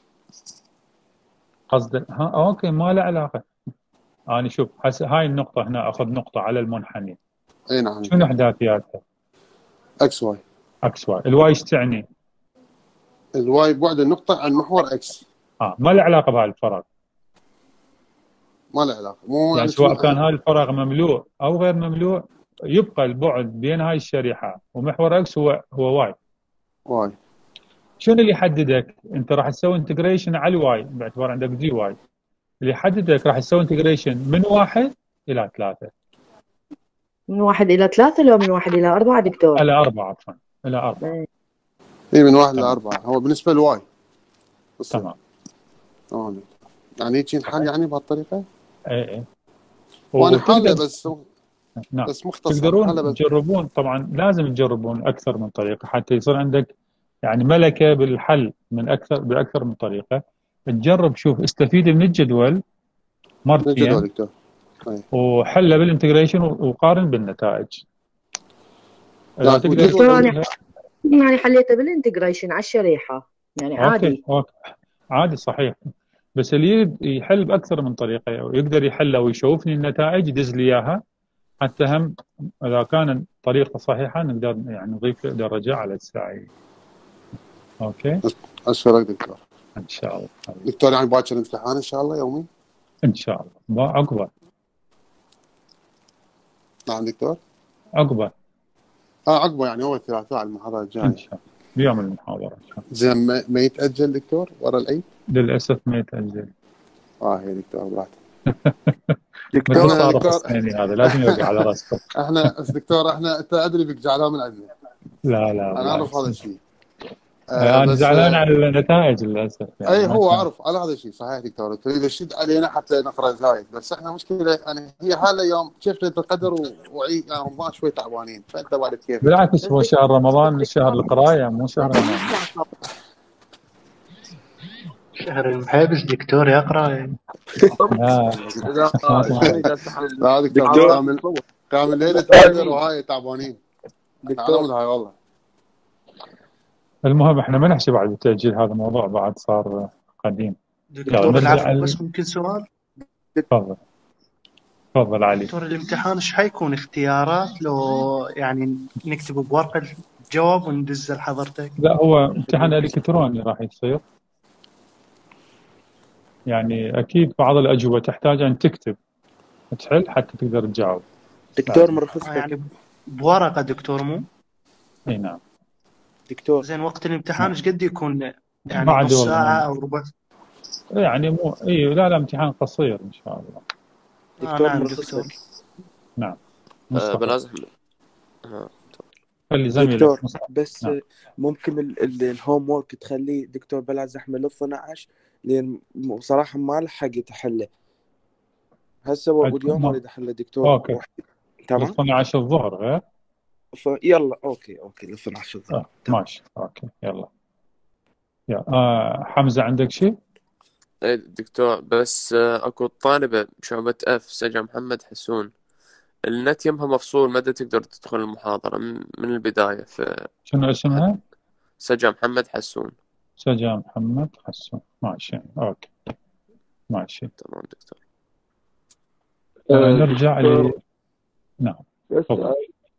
Speaker 1: قصدك ها اوكي ما له علاقة. انا يعني شوف هسه هاي النقطة هنا اخذ نقطة على المنحني.
Speaker 5: اي نعم.
Speaker 1: شنو احداثياتها؟
Speaker 5: اكس واي.
Speaker 1: اكس واي. الواي ايش تعني؟
Speaker 5: الواي بعد النقطة عن محور اكس.
Speaker 1: اه ما له علاقة بهاي الفراغ.
Speaker 5: ما له علاقة. مو
Speaker 1: يعني سواء كان هاي الفراغ مملوء او غير مملوء يبقى البعد بين هاي الشريحة ومحور اكس هو هو واي.
Speaker 5: واي.
Speaker 1: شنو اللي يحددك؟ انت راح تسوي انتجريشن على الواي باعتبار عندك دي واي. اللي يحددك راح تسوي انتجريشن من واحد الى ثلاثة.
Speaker 2: من واحد الى ثلاثة لو من واحد الى اربعة دكتور؟
Speaker 1: الى اربعة عفوا. الى اربعة.
Speaker 5: اي من واحد الى اربعة هو بالنسبة للواي.
Speaker 1: تمام.
Speaker 5: تمام. يعني هيك ينحل يعني بهالطريقة؟
Speaker 1: اي اي.
Speaker 5: وانا حاله بس
Speaker 1: نعم.
Speaker 5: بس مختصر.
Speaker 1: تقدرون تجربون طبعا، لازم تجربون اكثر من طريقة حتى يصير عندك يعني ملكة بالحل من اكثر باكثر من طريقة. تجرب شوف استفيد من الجدول مرتين وحله بالانتجريشن وقارن بالنتائج.
Speaker 2: لا تقدر يعني حليته بالانتجريشن على الشريحة يعني عادي.
Speaker 1: أوكي. أوكي. عادي صحيح. بس اللي يحل باكثر من طريقه ويقدر يحلها ويشوفني النتائج يدز لي اياها حتى هم اذا كان الطريقه صحيحه نقدر يعني نضيف درجه على السعي. اوكي.
Speaker 5: اشكرك دكتور.
Speaker 1: ان شاء الله.
Speaker 5: دكتور يعني باكر امتحان ان شاء الله يومي؟
Speaker 1: ان شاء الله. عقبه.
Speaker 5: نعم دكتور.
Speaker 1: عقبه.
Speaker 5: اه عقبه يعني هو الثلاثاء المحاضره الجايه.
Speaker 1: ان شاء الله. بيوم المحاضره.
Speaker 5: زين ما, ما يتاجل دكتور ورا العيد؟
Speaker 1: للاسف ما يتاجل.
Speaker 5: اه يا دكتور براحتك.
Speaker 1: دكتور دكتور هذا لازم يوقع على راسك.
Speaker 5: احنا دكتور احنا انت ادري بك زعلان من عندنا.
Speaker 1: لا لا
Speaker 5: انا اعرف هذا الشيء.
Speaker 1: آه انا زعلان على النتائج للاسف
Speaker 5: يعني. اي هو اعرف على هذا الشيء صحيح دكتور، تريد تشد علينا حتى نقرا زايد، بس احنا مشكله يعني هي حاله يوم شفت القدر وعيد يعني رمضان شوي تعبانين، فانت بعد كيف؟
Speaker 1: بالعكس هو شهر رمضان شهر القرايه مو شهر رمضان.
Speaker 15: شهر المحابس دكتور يقرا.
Speaker 1: لا
Speaker 5: لا دكتور كامل كامل ليله تقدر وهاي تعبانين. دكتور هاي والله.
Speaker 16: المهم احنا ما نحكي بعد التأجيل، هذا الموضوع بعد صار قديم. يلا
Speaker 15: دكتور
Speaker 16: نرجع
Speaker 15: العفو،
Speaker 16: ال-
Speaker 15: بس ممكن سؤال؟
Speaker 16: تفضل تفضل علي.
Speaker 15: دكتور الامتحان ايش حيكون اختيارات لو يعني نكتب بورقة الجواب وندزه لحضرتك؟
Speaker 16: لا هو امتحان الكتروني راح يصير، يعني اكيد بعض الاجوبه تحتاج ان تكتب تحل حتى تقدر تجاوب.
Speaker 17: دكتور
Speaker 16: لازم.
Speaker 17: من
Speaker 15: آه
Speaker 17: رخصتك
Speaker 15: يعني بورقة دكتور مو؟
Speaker 16: اي نعم.
Speaker 17: دكتور
Speaker 15: زين وقت الامتحان ايش قد يكون؟ يعني
Speaker 16: بعد
Speaker 15: نص
Speaker 16: والله
Speaker 15: ساعة
Speaker 16: يعني,
Speaker 15: او ربع؟
Speaker 16: يعني مو اي لا لا امتحان قصير ان شاء الله.
Speaker 15: اه
Speaker 17: دكتور من
Speaker 15: نعم دكتور.
Speaker 17: رخصتك
Speaker 16: نعم
Speaker 11: آه
Speaker 16: مصطفى.
Speaker 11: بلاز أحمد. آه.
Speaker 16: خلي زميلك
Speaker 17: دكتور
Speaker 16: مصطفى.
Speaker 17: بس
Speaker 16: نعم.
Speaker 17: ممكن ال- ال- الهوم وورك تخليه دكتور بلا زحمة لل اثني عشر، لأن بصراحة ما لحقت أحله هسه،
Speaker 16: عد-
Speaker 17: واليوم
Speaker 16: نعم.
Speaker 17: أريد أحله دكتور
Speaker 16: اوكي
Speaker 17: وحيد. تمام.
Speaker 16: الاثنى عشر الظهر غير.
Speaker 17: ف... يلا أوكي أوكي لل اثني عشر الظهر.
Speaker 16: آه. ماشي اوكي يلا. يا آه حمزه عندك شيء؟
Speaker 11: إيه دكتور، بس آه أكو طالبة بشعبة أف سجع محمد حسون، النت يمها مفصول، ما تقدر تدخل المحاضرة من من البداية. ف
Speaker 16: شنو اسمها؟
Speaker 11: سجع محمد حسون.
Speaker 16: سجا محمد حسون. ماشي اوكي ماشي.
Speaker 11: تمام دكتور.
Speaker 16: آه
Speaker 6: آه،
Speaker 16: نرجع
Speaker 6: دكتور
Speaker 16: ل نعم
Speaker 6: بس
Speaker 16: تفضل.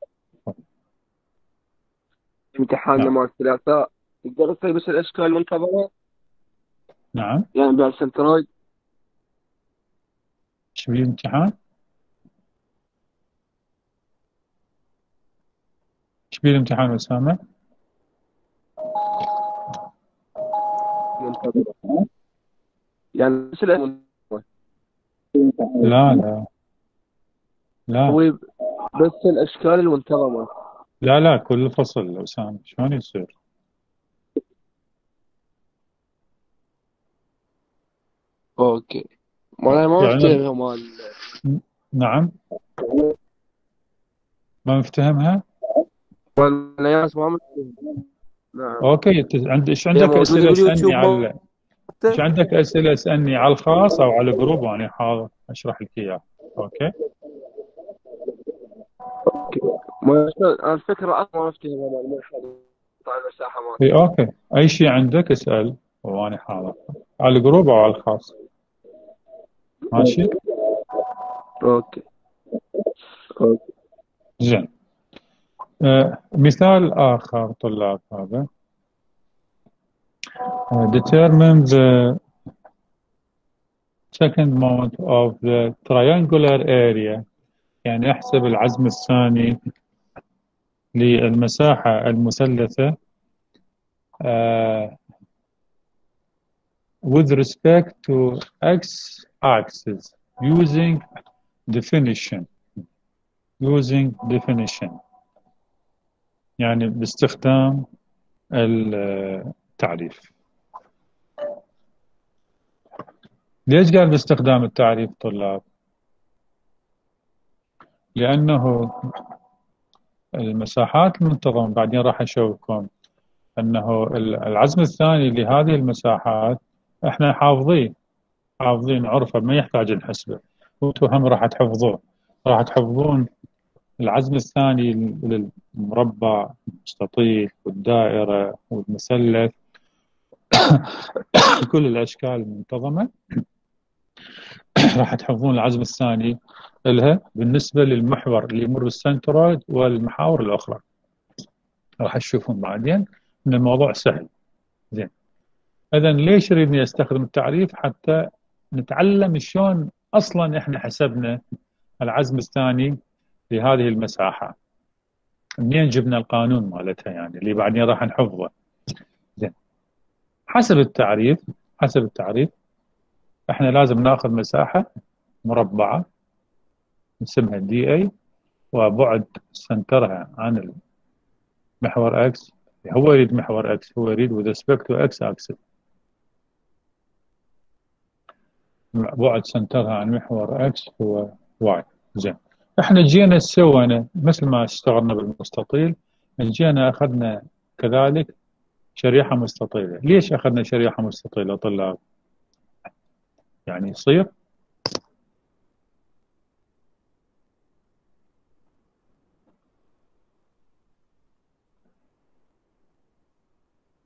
Speaker 6: امتحاننا
Speaker 16: نعم
Speaker 6: مع الثلاثاء تقدر تسوي بس الأشكال المنتظمة
Speaker 16: نعم.
Speaker 6: يعني بعد سنترويد.
Speaker 16: ايش في امتحان؟ ايش في الامتحان اسامه؟
Speaker 6: منتظمة يعني بس الأشكال
Speaker 16: لا لا لا
Speaker 6: هو بس الأشكال المنتظمة.
Speaker 16: لا لا كل فصل اسامه شلون يصير؟
Speaker 6: أوكي ما أنا ما
Speaker 16: يعني
Speaker 6: مفتهمها مال.
Speaker 16: نعم ما مفتهمها؟
Speaker 6: مال ناس ما مفتهمها. نعم
Speaker 16: اوكي انت عند ايش
Speaker 6: هي
Speaker 16: عندك
Speaker 6: موجودة
Speaker 16: اسئله اسالني
Speaker 6: باليوتيوب
Speaker 16: على ايش
Speaker 6: مالته.
Speaker 16: عندك اسئله اسالني على الخاص او على الجروب وانا حاضر اشرح لك اياه. اوكي
Speaker 6: ما أنا الفكرة أصلا ما مفتهمها مال المرحلة بتاع المساحة
Speaker 16: اي
Speaker 6: مالته.
Speaker 16: اوكي اي شيء عندك اسال وانا حاضر على الجروب او على الخاص. ماشي
Speaker 6: أوكي أوكي.
Speaker 16: زين. آه مثال اخر طلاب هذا uh, determine the second moment of the triangular area، يعني احسب العزم الثاني للمساحة المثلثة uh, with respect to x axis using definition using definition يعني باستخدام التعريف. ليش قال باستخدام التعريف طلاب؟ لأنه المساحات المنتظمة بعدين راح أشوفكم أنه العزم الثاني لهذه المساحات إحنا حافظين حافظين عرفه ما يحتاج نحسبه، وانتم هم راح تحفظوه. راح تحفظون العزم الثاني للمربع المستطيل والدائرة والمثلث كل الأشكال المنتظمة راح تحفظون العزم الثاني لها بالنسبة للمحور اللي يمر بالسنترويد والمحاور الأخرى. راح تشوفون بعدين أن الموضوع سهل. زين إذا ليش أريدني أستخدم التعريف؟ حتى نتعلم شلون أصلا إحنا حسبنا العزم الثاني لهذه المساحة، منين جبنا القانون مالتها يعني اللي بعدين راح نحفظه. زين حسب التعريف حسب التعريف احنا لازم ناخذ مساحة مربعة نسميها دي اي، وبعد سنترها عن المحور اكس. هو يريد محور اكس، هو يريد with respect to x axis بعد سنترها عن محور اكس هو واي. زين احنا جينا سوينا مثل ما اشتغلنا بالمستطيل، جينا اخذنا كذلك شريحة مستطيلة. ليش اخذنا شريحة مستطيلة طلاب؟ يعني يصير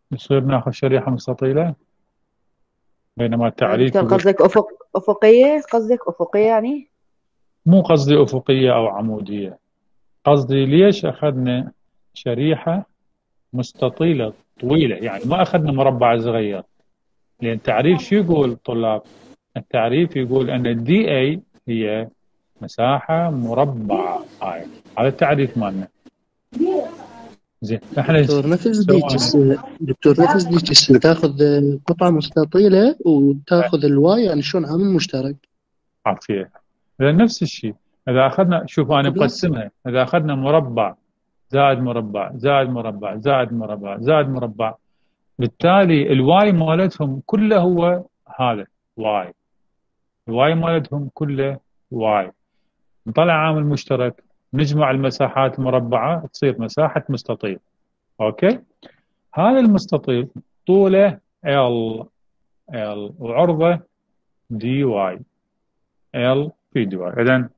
Speaker 16: يصير ناخذ شريحة مستطيلة، بينما التعريف
Speaker 2: دكتور
Speaker 16: يقول
Speaker 2: قصدك أفق أفقية قصدك أفقية يعني؟
Speaker 16: مو قصدي أفقية أو عمودية، قصدي ليش أخذنا شريحة مستطيلة طويلة، يعني ما أخذنا مربع صغير. لأن التعريف شو يقول طلاب؟ التعريف يقول أن الدي اي هي مساحة مربعة. هاي هذا التعريف مالنا. زين احنا
Speaker 15: دكتور نفس ذيك
Speaker 16: سوينا
Speaker 15: الس- دكتور نفس ذيك السنة تاخذ قطعة مستطيلة وتاخذ الواي يعني شلون عامل مشترك.
Speaker 16: عافية. لأن نفس الشيء إذا أخذنا، شوف أنا
Speaker 15: بس
Speaker 16: مقسمها، إذا أخذنا مربع زائد مربع زائد مربع زائد مربع زائد مربع، بالتالي الواي مالتهم كله هو هذا واي، الواي مالتهم كله واي. نطلع عامل مشترك، نجمع المساحات المربعة تصير مساحة مستطيل. أوكي، هذا المستطيل طوله L L وعرضه دي واي L في دي واي. إذن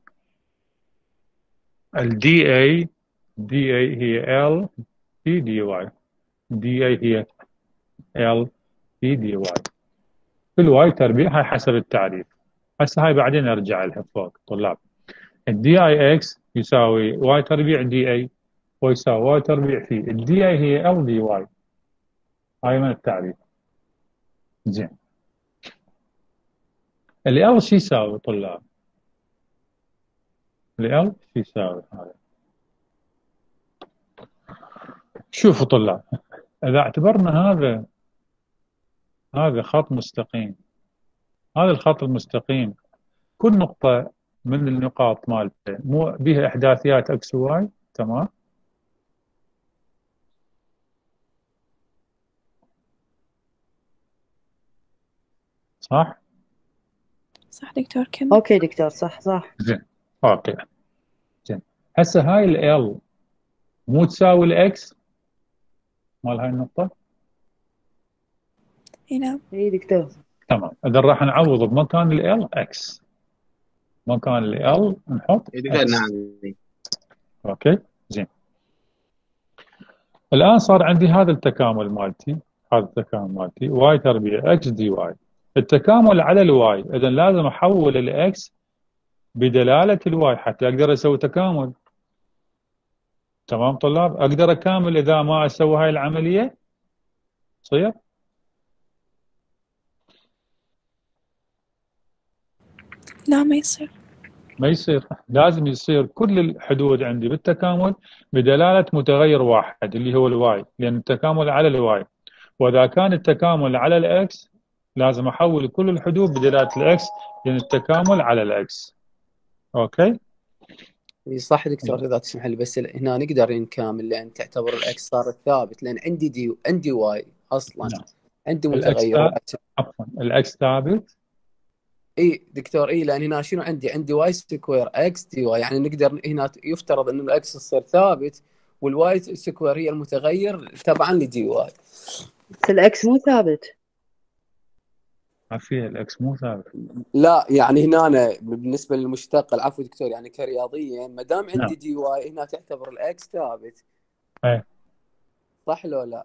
Speaker 16: ال دي اي دي اي هي L في دي واي، دي اي هي L في دي واي. في الواي تربيع، هاي حسب التعريف. هسه هاي بعدين ارجع لها فوق طلاب. الدي اي اكس يساوي واي تربيع دي اي، ويساوي واي تربيع في الدي اي هي ال دي واي. هاي من التعريف. زين ال ال شو يساوي طلاب؟ ال ال شو يساوي هذا؟ شوفوا طلاب، اذا اعتبرنا هذا هذا خط مستقيم، هذا الخط المستقيم كل نقطة من النقاط مالته مو بها احداثيات اكس وواي، تمام؟ صح؟
Speaker 3: صح دكتور كمل.
Speaker 2: أوكي دكتور صح صح.
Speaker 16: زين اوكي زين. هسه هاي ال مو تساوي الاكس مال هاي النقطة؟
Speaker 3: اي نعم.
Speaker 2: اي دكتور.
Speaker 16: تمام، اذا راح نعوض بمكان ال اكس، مكان ال نحط اكس.
Speaker 4: نعم.
Speaker 16: اوكي زين. الان صار عندي هذا التكامل مالتي، هذا التكامل مالتي واي تربيع اكس دي واي. التكامل على الواي، اذا لازم احول الاكس بدلاله الواي حتى اقدر اسوي تكامل. تمام طلاب؟ اقدر اكامل اذا ما اسوي هاي العمليه؟ تصير؟
Speaker 3: لا ما يصير.
Speaker 16: ما يصير، لازم يصير كل الحدود عندي بالتكامل بدلالة متغير واحد اللي هو الواي، لأن التكامل على الواي. وإذا كان التكامل على الإكس لازم أحول كل الحدود بدلالة الإكس، لأن التكامل على الإكس. أوكي؟
Speaker 14: صح دكتور إذا تسمح لي، بس هنا نقدر نكامل لأن تعتبر الإكس صار ثابت، لأن عندي دي عندي واي أصلا.
Speaker 16: نعم.
Speaker 14: عندي
Speaker 16: الإكس
Speaker 14: متغير.
Speaker 16: عفوا الإكس ثابت.
Speaker 14: اي دكتور اي، لان هنا شنو عندي عندي واي سكوير اكس دي واي، يعني نقدر هنا يفترض انه الاكس يصير ثابت والواي سكوير هي المتغير تبعا لدي واي.
Speaker 2: بس الاكس مو ثابت.
Speaker 16: ما فيها الاكس مو ثابت.
Speaker 14: لا يعني هنا أنا بالنسبه للمشتق، العفو دكتور، يعني كرياضيا ما دام عندي
Speaker 16: نعم.
Speaker 14: دي واي هنا تعتبر الاكس ثابت.
Speaker 16: ايه
Speaker 14: صح لو لا؟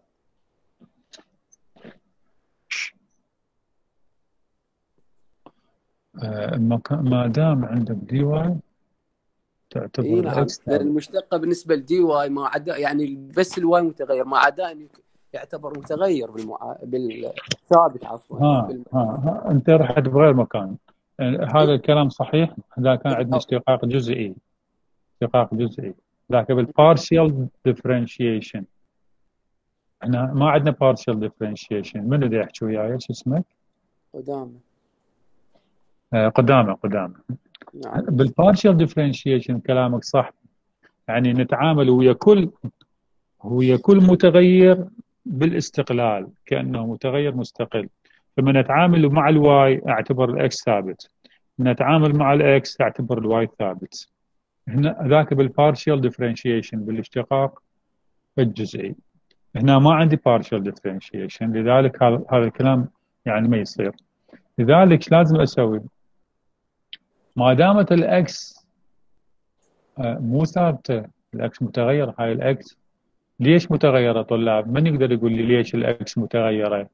Speaker 16: آه ما دام عندك دي واي تعتبر
Speaker 14: اي نعم،
Speaker 16: الاكس
Speaker 14: لان
Speaker 16: ثابت.
Speaker 14: المشتقه بالنسبه لدي واي ما عدا يعني بس الواي متغير، ما عدا ان يعتبر متغير بالمع... بالثابت عفوا.
Speaker 16: ها
Speaker 14: بال...
Speaker 16: ها, ها انت رحت بغير مكان. هذا الكلام صحيح اذا كان عندنا اشتقاق جزئي، اشتقاق جزئي، لكن بالبارشيال ديفرنشيشن احنا ما عندنا بارشيال ديفرنشيشن. من اللي يحكي وياي؟ شو اسمك؟
Speaker 14: قدامه.
Speaker 16: آه قدامه قدامه.
Speaker 14: نعم.
Speaker 16: بالبارشيال ديفرنشيشن كلامك صح، يعني نتعامل ويا كل ويا كل متغير بالاستقلال كانه متغير مستقل. فمن نتعامل مع الواي اعتبر الاكس ثابت، من نتعامل مع الاكس اعتبر الواي ثابت. هنا ذاك بالبارشيال ديفرنشيشن بالاشتقاق الجزئي. هنا ما عندي بارشيال ديفرنشيشن، لذلك هذا هذا الكلام يعني ما يصير. لذلك لازم اسوي ما دامت الاكس مو ثابته، الاكس متغير، هاي الاكس ليش متغيرة طلاب؟ من يقدر يقول لي ليش الإكس متغيرة؟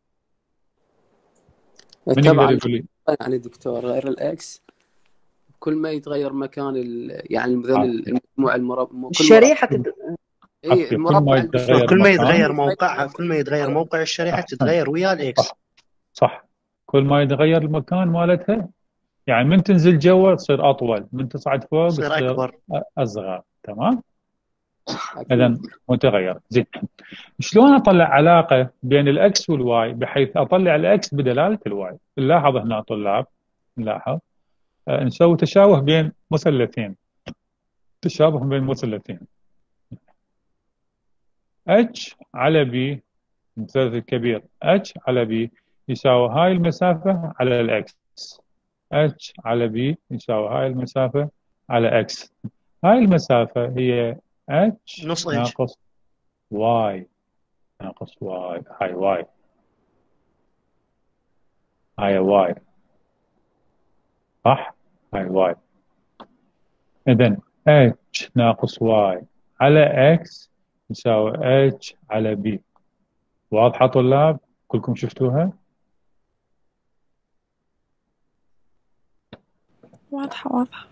Speaker 16: من يقدر
Speaker 14: طبعا
Speaker 16: يقول لي؟
Speaker 14: يعني دكتور غير الاكس كل ما يتغير مكان ال... يعني مثلا
Speaker 16: آه.
Speaker 14: المجموع المربع كل مربع
Speaker 2: الشريحة تد...
Speaker 14: اي
Speaker 16: أوكي، كل
Speaker 14: المربع
Speaker 16: ما
Speaker 14: المجموع
Speaker 16: يتغير
Speaker 15: كل ما
Speaker 16: مكان
Speaker 15: يتغير
Speaker 14: يتغير
Speaker 15: موقعها كل ما يتغير موقع الشريحة
Speaker 16: أحسن،
Speaker 15: تتغير ويا الإكس.
Speaker 16: صح صح، كل ما يتغير المكان مالتها، يعني من تنزل جوا تصير أطول، من تصعد فوق
Speaker 15: تصير
Speaker 16: تصير
Speaker 15: أكبر.
Speaker 16: أصغر. تمام؟ إذا
Speaker 14: اكيد.
Speaker 16: متغير. زين، شلون أطلع علاقة بين الإكس والواي بحيث أطلع الإكس بدلالة الواي؟ نلاحظ هنا طلاب، نلاحظ آه، نسوي تشابه بين مثلثين، تشابه بين مثلثين H على B، المثلث الكبير H على B يساوي هاي المسافة على الإكس، H على B يساوي هاي المسافة على إكس. هاي المسافة هي H
Speaker 15: نص إتش.
Speaker 16: ناقص Y ناقص Y، هاي Y، هاي Y، صح؟ هاي Y. إذن H ناقص Y على X يساوي H على B. واضحة طلاب؟ كلكم شفتوها؟
Speaker 3: واضحة واضحة.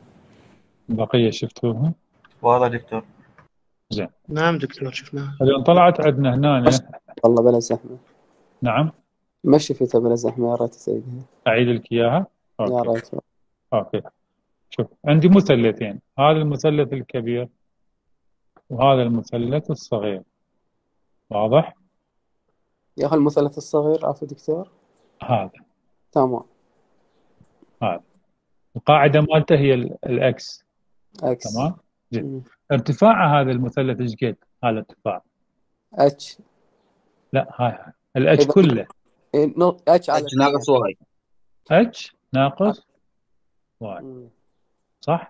Speaker 16: بقية شفتوها؟
Speaker 13: واضح دكتور.
Speaker 16: زين.
Speaker 15: نعم دكتور شفناها.
Speaker 16: إذا طلعت عندنا هنا.
Speaker 14: والله بلا زحمة.
Speaker 16: نعم.
Speaker 14: ما شفتها بلا زحمة، يا ريت تسيدها.
Speaker 16: أعيد لك إياها؟
Speaker 14: يا
Speaker 16: أوكي.
Speaker 14: ريت.
Speaker 16: أوكي. شوف، عندي مثلثين، هذا المثلث الكبير وهذا المثلث الصغير. واضح؟
Speaker 14: يا أخي المثلث الصغير عفوا دكتور.
Speaker 16: هذا.
Speaker 14: تمام.
Speaker 16: هذا. القاعدة مالته هي ال- الإكس.
Speaker 14: اكس.
Speaker 16: تمام؟ زين.
Speaker 14: مم.
Speaker 16: ارتفاع هذا المثلث ايش قد؟ هذا الارتفاع.
Speaker 14: اتش.
Speaker 16: لا، هاي الاتش
Speaker 14: إذا
Speaker 16: كله.
Speaker 14: إيه، نو- اتش على
Speaker 4: اتش
Speaker 14: بي
Speaker 4: ناقص واي.
Speaker 16: اتش ناقص واي،
Speaker 14: مم.
Speaker 16: صح؟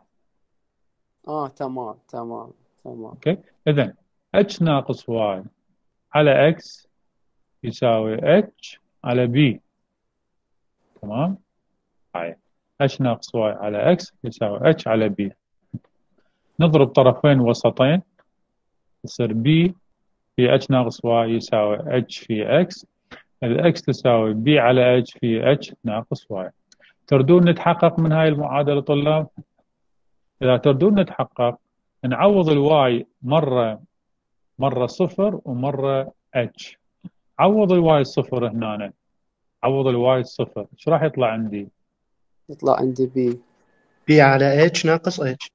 Speaker 14: اه تمام تمام تمام.
Speaker 16: اوكي، اذا اتش ناقص واي على اكس يساوي اتش على بي. تمام؟ هاي اتش ناقص واي على اكس يساوي اتش على بي. نضرب طرفين وسطين يصير بي في اتش ناقص واي يساوي اتش في اكس. الاكس تساوي بي على اتش في اتش ناقص واي. تردون نتحقق من هاي المعادلة طلاب؟ إذا تردون نتحقق نعوض الواي مرة مرة صفر ومرة اتش. عوض الواي صفر هنا، عوض الواي صفر، ايش راح يطلع عندي؟
Speaker 14: يطلع عندي بي.
Speaker 15: بي على اتش ناقص اتش.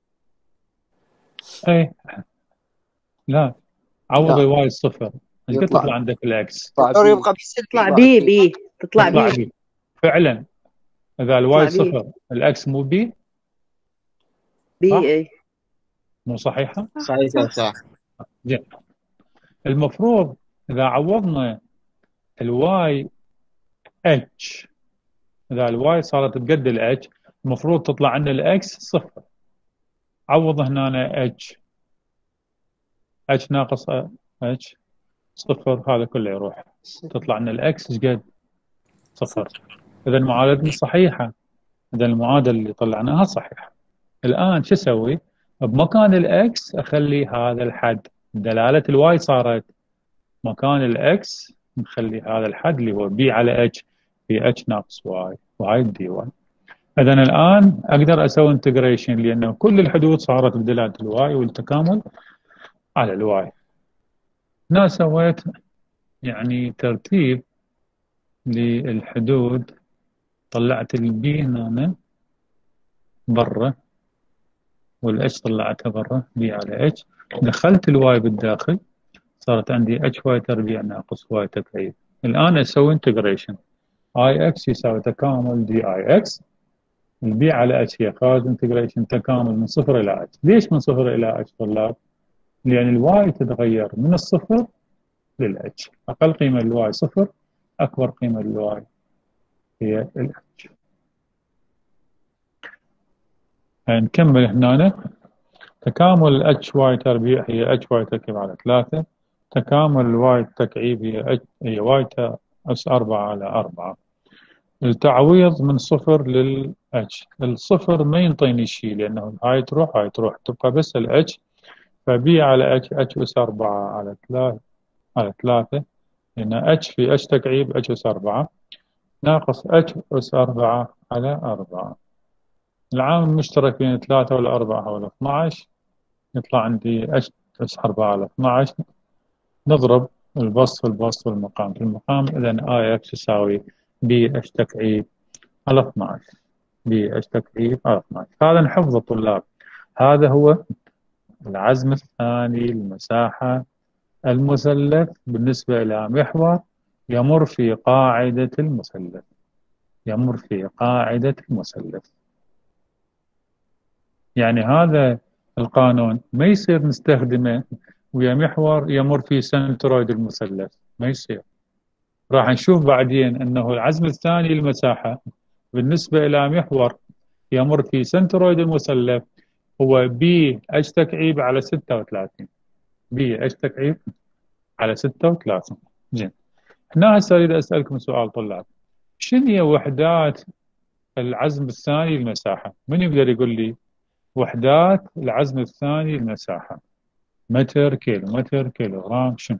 Speaker 16: ايه لا، عوض
Speaker 14: لا
Speaker 16: الواي صفر، ايش قد
Speaker 14: يطلع
Speaker 16: تطلع عندك الاكس؟
Speaker 14: يطلع
Speaker 4: دكتور
Speaker 14: بي.
Speaker 4: يبقى بالسلبي.
Speaker 2: تطلع
Speaker 14: يطلع
Speaker 2: بي
Speaker 14: بي.
Speaker 2: بي تطلع
Speaker 16: تطلع
Speaker 2: بي
Speaker 16: بي فعلا. اذا
Speaker 2: تطلع
Speaker 16: الواي
Speaker 2: بي
Speaker 16: صفر الاكس مو بي،
Speaker 2: بي
Speaker 16: صح؟
Speaker 2: اي.
Speaker 16: مو صحيحة؟
Speaker 4: صحيح صح.
Speaker 16: زين. المفروض اذا عوضنا الواي اتش، اذا الواي صارت بقد الاتش المفروض تطلع عندنا الاكس صفر. عوض هنا اتش، اتش ناقص اتش صفر، هذا كله يروح، تطلع لنا الاكس ايش قد؟ صفر. اذا معادلتنا صحيحه، اذا المعادله اللي طلعناها صحيحه. الان شو اسوي؟ بمكان الاكس اخلي هذا الحد، دلاله الواي صارت مكان الاكس نخلي هذا الحد اللي هو بي على اتش في اتش ناقص واي، وهاي دي واي. اذا الان اقدر اسوي انتجريشن لانه كل الحدود صارت بدلاله الواي والتكامل على الواي. هنا سويت يعني ترتيب للحدود، طلعت البي هنا برا والاتش طلعتها برا، بي على اتش، دخلت الواي بالداخل صارت عندي اتش واي تربيع ناقص واي تكعيب. الان اسوي انتجريشن، اي اكس يساوي تكامل دي اي اكس، البي على اتش هي خارج انتجريشن تكامل من صفر الى اتش. ليش من صفر الى اتش طلاب؟ لان الواي تتغير من الصفر للاتش، اقل قيمه للواي صفر، اكبر قيمه للواي هي الاتش. نكمل هنا. تكامل اتش واي تربيع هي اتش واي تركيب على ثلاثة، تكامل الواي تكعيب هي اتش هي واي اس أربعة على أربعة. التعويض من صفر للاتش، الصفر ما ينطيني شيء لانه هاي تروح هاي تروح، تبقى بس الاتش، فبي على اتش، اتش اس أربعة على ثلاثة على ثلاثة، لأن اتش في اتش تكعيب اتش اس أربعة ناقص اتش اس أربعة على أربعة. العامل المشترك بين ثلاثة والأربعة ولا اثناعش، يطلع عندي اتش اس أربعة على اثناعش. نضرب البسط في البسط والمقام في المقام، إذا اي اكس يساوي بي اتش تكعيب على اثناعش، بي اتش تكعيب على اثناعش. هذا نحفظ الطلاب. هذا هو العزم الثاني لمساحة المثلث بالنسبة إلى محور يمر في قاعدة المثلث، يمر في قاعدة المثلث. يعني هذا القانون ما يصير نستخدمه ويا محور يمر في سنترويد المثلث، ما يصير. راح نشوف بعدين أنه العزم الثاني للمساحة بالنسبة إلى محور يمر في سنترويد المثلث هو بي اتش تكعيب على ستة وثلاثين، بي اتش تكعيب على ستة وثلاثين. زين، هنا هسه اريد اسالكم سؤال طلاب، شنو هي وحدات العزم الثاني للمساحه؟ من يقدر يقول لي وحدات العزم الثاني للمساحه؟ متر، كيلو متر، كيلو غرام، شنو؟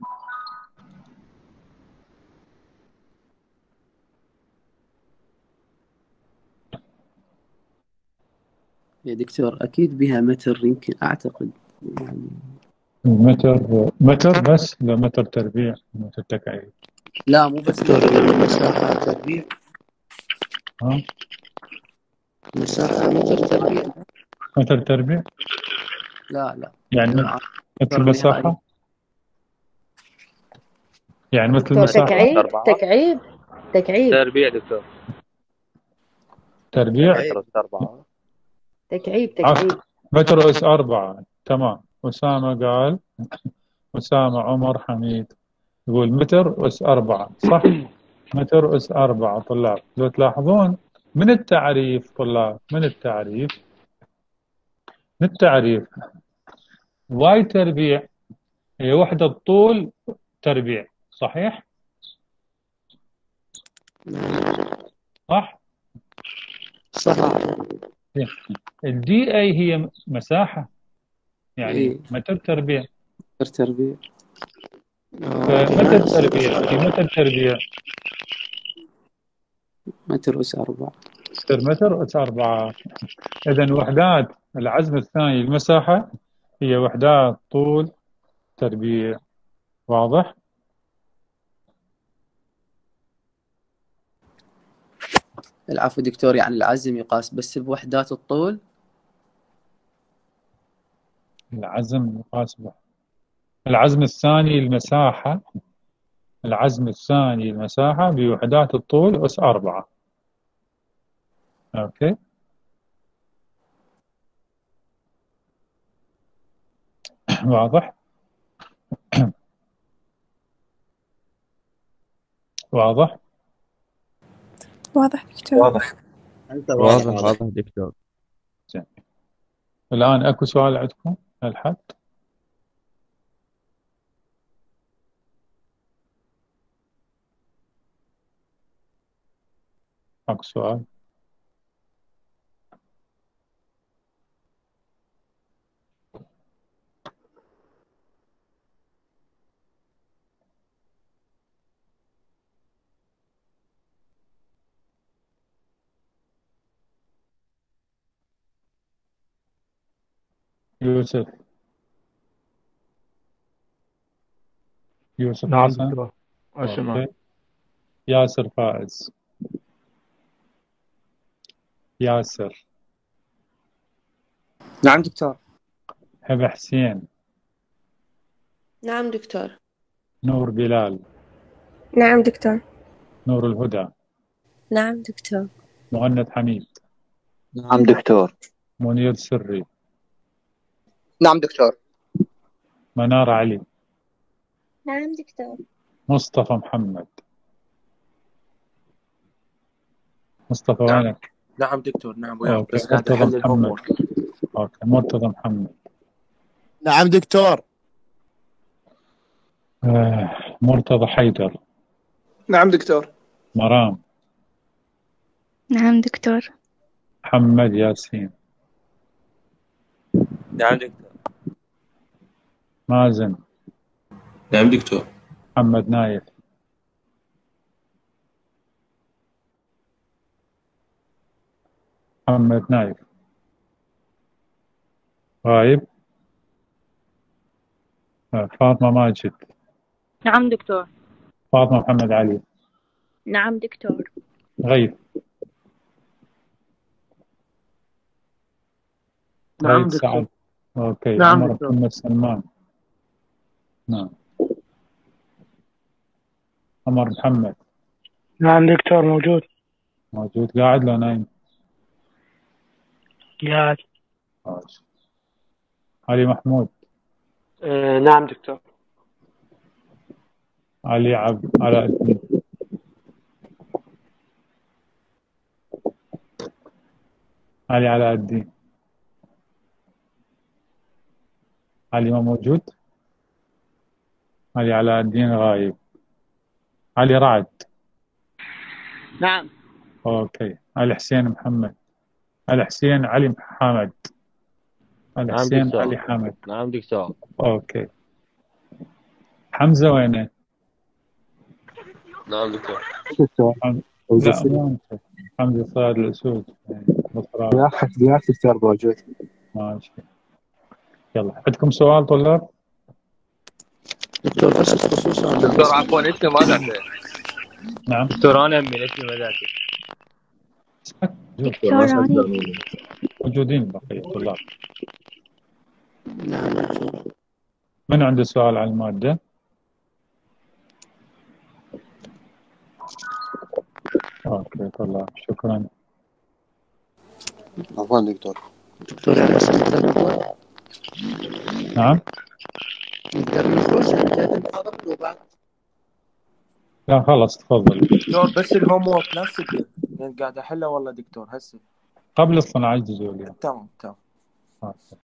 Speaker 14: يا دكتور أكيد بها متر، يمكن أعتقد يعني.
Speaker 16: متر، متر بس؟ لا متر تربيع، متر تكعيب.
Speaker 14: لا مو بس
Speaker 12: دكتور
Speaker 14: متر.
Speaker 12: المساحة تربيع،
Speaker 16: ها؟
Speaker 14: مساحة متر تربيع.
Speaker 16: متر تربيع؟
Speaker 14: لا لا
Speaker 16: يعني
Speaker 14: لا،
Speaker 16: مثل
Speaker 14: متر نهائي.
Speaker 16: المساحه؟ يعني مثل
Speaker 2: دكتور
Speaker 16: المساحه؟
Speaker 2: تكعيب
Speaker 18: أربعة
Speaker 2: تكعيب تكعيب
Speaker 18: تربيع دكتور،
Speaker 16: تربيع؟
Speaker 18: متر أس أربعة.
Speaker 2: تكعيب
Speaker 16: عفوا،
Speaker 2: تكعيب
Speaker 16: متر اس أربعة. تمام. أسامة قال، أسامة عمر حميد يقول متر أس أربعة، صح؟ متر أس أربعة. طلاب لو تلاحظون من التعريف، طلاب من التعريف، من التعريف واي تربيع هي وحدة طول تربيع، صحيح؟ صح؟
Speaker 14: صح.
Speaker 16: الدي اي هي مساحة، يعني
Speaker 14: إيه
Speaker 16: متر تربيع.
Speaker 14: متر تربيع.
Speaker 16: فمتر تربيع في متر تربيع
Speaker 14: متر أس أربعة.
Speaker 16: متر أس أربعة. إذا وحدات العزم الثاني المساحة هي وحدات طول تربيع. واضح؟
Speaker 14: العفو دكتور، يعني العزم يقاس بس بوحدات الطول؟
Speaker 16: العزم يقاس به. العزم الثاني المساحة، العزم الثاني المساحة بوحدات الطول أس أربعة. أوكي؟ واضح؟ واضح؟
Speaker 3: واضح دكتور.
Speaker 13: واضح.
Speaker 18: أنت
Speaker 8: واضح
Speaker 18: واضح
Speaker 8: واضح دكتور.
Speaker 16: زين. الآن أكو سؤال عندكم للحد؟ أكو سؤال؟ يوسف، يوسف
Speaker 7: نعم
Speaker 16: حسن.
Speaker 7: دكتور. أسمع.
Speaker 16: أوكي. ياسر فائز. ياسر.
Speaker 17: نعم دكتور.
Speaker 16: هبة حسين.
Speaker 19: نعم دكتور.
Speaker 16: نور بلال.
Speaker 3: نعم دكتور.
Speaker 16: نور الهدى.
Speaker 19: نعم دكتور.
Speaker 16: مهند حميد.
Speaker 18: نعم دكتور.
Speaker 16: منير سري.
Speaker 12: نعم دكتور.
Speaker 16: منار علي.
Speaker 9: نعم دكتور.
Speaker 16: مصطفى محمد. مصطفى
Speaker 17: نعم
Speaker 16: وينك؟
Speaker 17: نعم دكتور. نعم وياك،
Speaker 16: اوكي.
Speaker 17: بس قاعد
Speaker 16: مرتضى
Speaker 17: احل الهوم
Speaker 16: محمد.
Speaker 17: وورك.
Speaker 16: اوكي. مرتضى محمد.
Speaker 4: نعم دكتور.
Speaker 16: آه. مرتضى حيدر.
Speaker 20: نعم دكتور.
Speaker 16: مرام.
Speaker 3: نعم دكتور.
Speaker 16: محمد ياسين.
Speaker 18: نعم دكتور.
Speaker 16: مازن.
Speaker 21: نعم دكتور.
Speaker 16: محمد نايف. محمد نايف غايب. فاطمة ماجد.
Speaker 22: نعم دكتور.
Speaker 16: فاطمة محمد علي.
Speaker 22: نعم دكتور.
Speaker 16: غيث.
Speaker 7: نعم
Speaker 16: غيث
Speaker 7: دكتور.
Speaker 16: سعد. اوكي.
Speaker 7: نعم
Speaker 16: عمر
Speaker 7: دكتور.
Speaker 16: محمد سلمان. نعم. عمر محمد.
Speaker 7: نعم دكتور موجود.
Speaker 16: موجود. قاعد لو نايم؟
Speaker 7: قاعد.
Speaker 16: ماشي. علي محمود.
Speaker 7: آه نعم دكتور.
Speaker 16: علي عبد علاء الدين. علي علاء الدين. علي ما موجود. علي علاء الدين غايب. علي رعد.
Speaker 7: نعم.
Speaker 16: اوكي. علي حسين محمد. علي حسين علي حامد. علي
Speaker 23: نعم
Speaker 16: حسين
Speaker 23: دكتور.
Speaker 16: علي حامد.
Speaker 23: نعم دكتور.
Speaker 16: اوكي. حمزة وينه؟
Speaker 23: نعم دكتور.
Speaker 16: حم- لا مو انت. حمزة صاد الأسود. بصراحة.
Speaker 24: يا أخي يا دكتور موجود.
Speaker 16: ماشي. يلا عندكم سؤال طلاب؟
Speaker 21: دكتور بس خصوصا
Speaker 23: دكتور عفوا اسمي ما ذاته.
Speaker 16: نعم.
Speaker 23: دكتور انا من اسمي ما ذاته.
Speaker 22: دكتور راني.
Speaker 16: موجودين بقية الطلاب. من عنده سؤال على المادة؟ اوكي طلاب شكرا.
Speaker 5: عفوا دكتور.
Speaker 21: دكتور يعني بس نقدر
Speaker 16: نعم.
Speaker 21: نقدر نخلص يعني المحاضرة وبعد.
Speaker 16: لا خلص تفضل.
Speaker 17: دكتور بس الهوم وورك لا تسجل لان قاعد احله والله دكتور هسه.
Speaker 16: قبل اثنا عشر جزء اليوم.
Speaker 17: تمام تمام.
Speaker 16: اوكي.